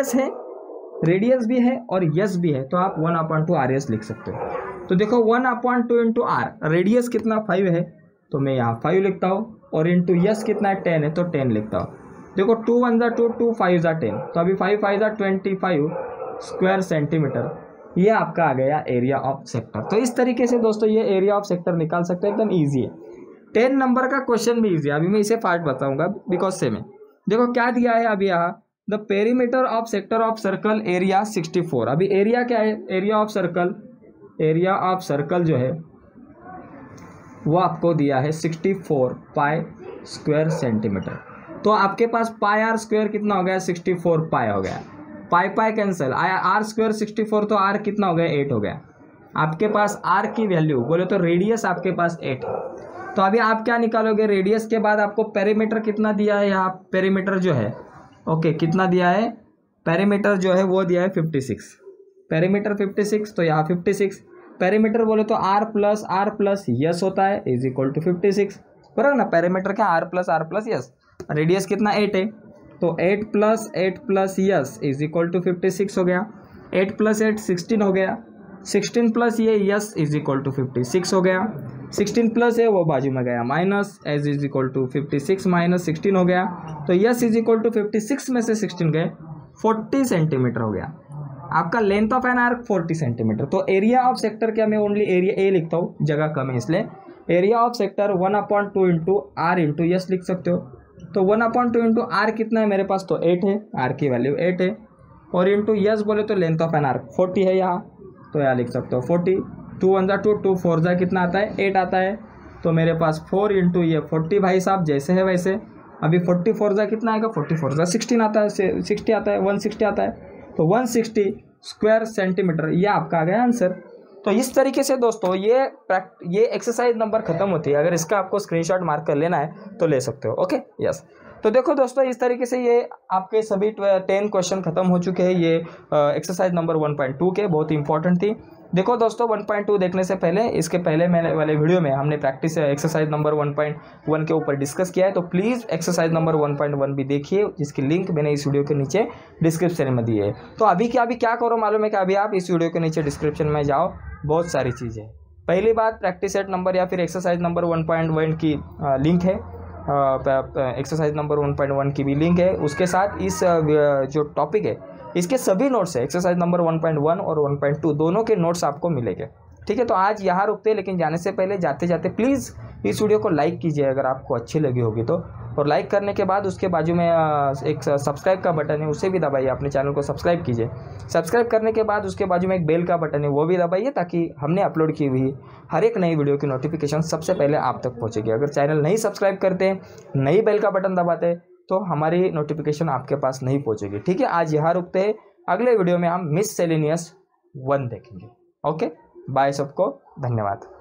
radius भी है और यस भी है, तो आप 1/2 आर यस लिख सकते हो। तो देखो 1/2 इंटू आर, रेडियस कितना 5 है, तो मैं यहाँ 5 लिखता हूँ, और इंटू यस कितना है 10 है, तो 10 लिखता हूँ। देखो 2 1 जा 2, 2 5 जा 10, तो अभी 5 5 जा 25 स्क्वायर सेंटीमीटर, ये आपका आ गया एरिया ऑफ सेक्टर। तो इस तरीके से दोस्तों ये एरिया ऑफ सेक्टर निकाल सकते हैं, एकदम ईजी है। 10 नंबर का क्वेश्चन भी ईजी है, अभी मैं इसे फास्ट बताऊंगा बिकॉज से में देखो क्या दिया है अभी यहाँ, the perimeter of sector of circle area 64। अभी एरिया क्या है, एरिया ऑफ सर्कल जो है वो आपको दिया है 64 पाई स्क्वायर सेंटीमीटर। तो आपके पास पाई आर स्क्वायर कितना हो गया, 64 पाई हो गया, पाई कैंसिल आया, आर स्क्वायर 64, तो आर कितना हो गया 8 हो गया। आपके पास आर की वैल्यू बोले तो रेडियस आपके पास 8 है, तो अभी आप क्या निकालोगे, रेडियस के बाद आपको पेरीमीटर कितना दिया है, यहाँ पेरीमीटर जो है ओके कितना दिया है, पेरीमीटर जो है वो दिया है 56, पेरीमीटर 56, तो यहाँ 56 पेरीमीटर बोले तो आर प्लस यस होता है इज इक्वल टू 56, बराबर ना। पेरीमीटर क्या आर प्लस यस, रेडियस कितना 8 है, तो 8 plus yes is equal to 56 हो गया, 8 प्लस 8 16 हो गया, 16 प्लस ये यस इज इक्वल टू 56 हो गया, 16 प्लस है वो बाजू में गया minus, x is equal to 56 minus 16 हो गया, तो यस इज इक्वल टू 56 में से 16 गए 40 सेंटीमीटर हो गया। आपका length of an arc 40 centimetre. तो एरिया ऑफ सेक्टर क्या, मैं ओनली एरिया ए लिखता हूँ, जगह कम है इसलिए area of sector 1/2 into r into s लिख सकते हो। तो 1/2 इंटू आर कितना है मेरे पास, तो 8 है, आर की वैल्यू 8 है, और इंटू यस बोले तो लेंथ ऑफ एन आर्क 40 है यहाँ, तो यहाँ लिख सकते हो 40, 2 1 जा 2, 2 4 जा कितना आता है 8 आता है, तो मेरे पास 4 इंटू ये 40 भाई साहब जैसे है वैसे। अभी 44 जा कितना आएगा, 44 जा 16 आता है, 60 आता है, 160 आता है, तो 160 स्क्वायर सेंटीमीटर, ये आपका आ गया आंसर। तो इस तरीके से दोस्तों ये एक्सरसाइज नंबर खत्म होती है, अगर इसका आपको स्क्रीनशॉट मार्क कर लेना है तो ले सकते हो। ओके यस, तो देखो दोस्तों इस तरीके से ये आपके सभी 10 क्वेश्चन खत्म हो चुके हैं, ये एक्सरसाइज नंबर 1.2 के बहुत इंपॉर्टेंट थी। देखो दोस्तों 1.2 देखने से पहले, इसके पहले मैंने वाले वीडियो में हमने प्रैक्टिस एक्सरसाइज नंबर 1.1 के ऊपर डिस्कस किया है, तो प्लीज़ एक्सरसाइज नंबर 1.1 भी देखिए, जिसकी लिंक मैंने इस वीडियो के नीचे डिस्क्रिप्शन में दी है। तो अभी क्या करो मालूम है कि अभी आप इस वीडियो के नीचे डिस्क्रिप्शन में जाओ, बहुत सारी चीज़ें। पहली बात, प्रैक्टिस सेट नंबर या फिर एक्सरसाइज नंबर 1.1 की लिंक है, एक्सरसाइज नंबर 1.1 की भी लिंक है। उसके साथ इस जो टॉपिक है इसके सभी नोट्स है, एक्सरसाइज नंबर 1.1 और 1.2 दोनों के नोट्स आपको मिलेंगे। ठीक है, तो आज यहाँ रुकते हैं, लेकिन जाने से पहले जाते जाते प्लीज़ इस वीडियो को लाइक कीजिए अगर आपको अच्छी लगी होगी तो, और लाइक करने के बाद उसके बाजू में एक सब्सक्राइब का बटन है, उसे भी दबाइए, अपने चैनल को सब्सक्राइब कीजिए। सब्सक्राइब करने के बाद उसके बाजू में एक बेल का बटन है, वो भी दबाइए, ताकि हमने अपलोड की हुई हर एक नई वीडियो की नोटिफिकेशन सबसे पहले आप तक पहुँचेगी। अगर चैनल नहीं सब्सक्राइब करते, नई बेल का बटन दबाते, तो हमारी नोटिफिकेशन आपके पास नहीं पहुँचेगी। ठीक है, आज यहाँ रुकते हैं, अगले वीडियो में हम मिससेलेनियस 1 देखेंगे। ओके, बाय सबको, धन्यवाद।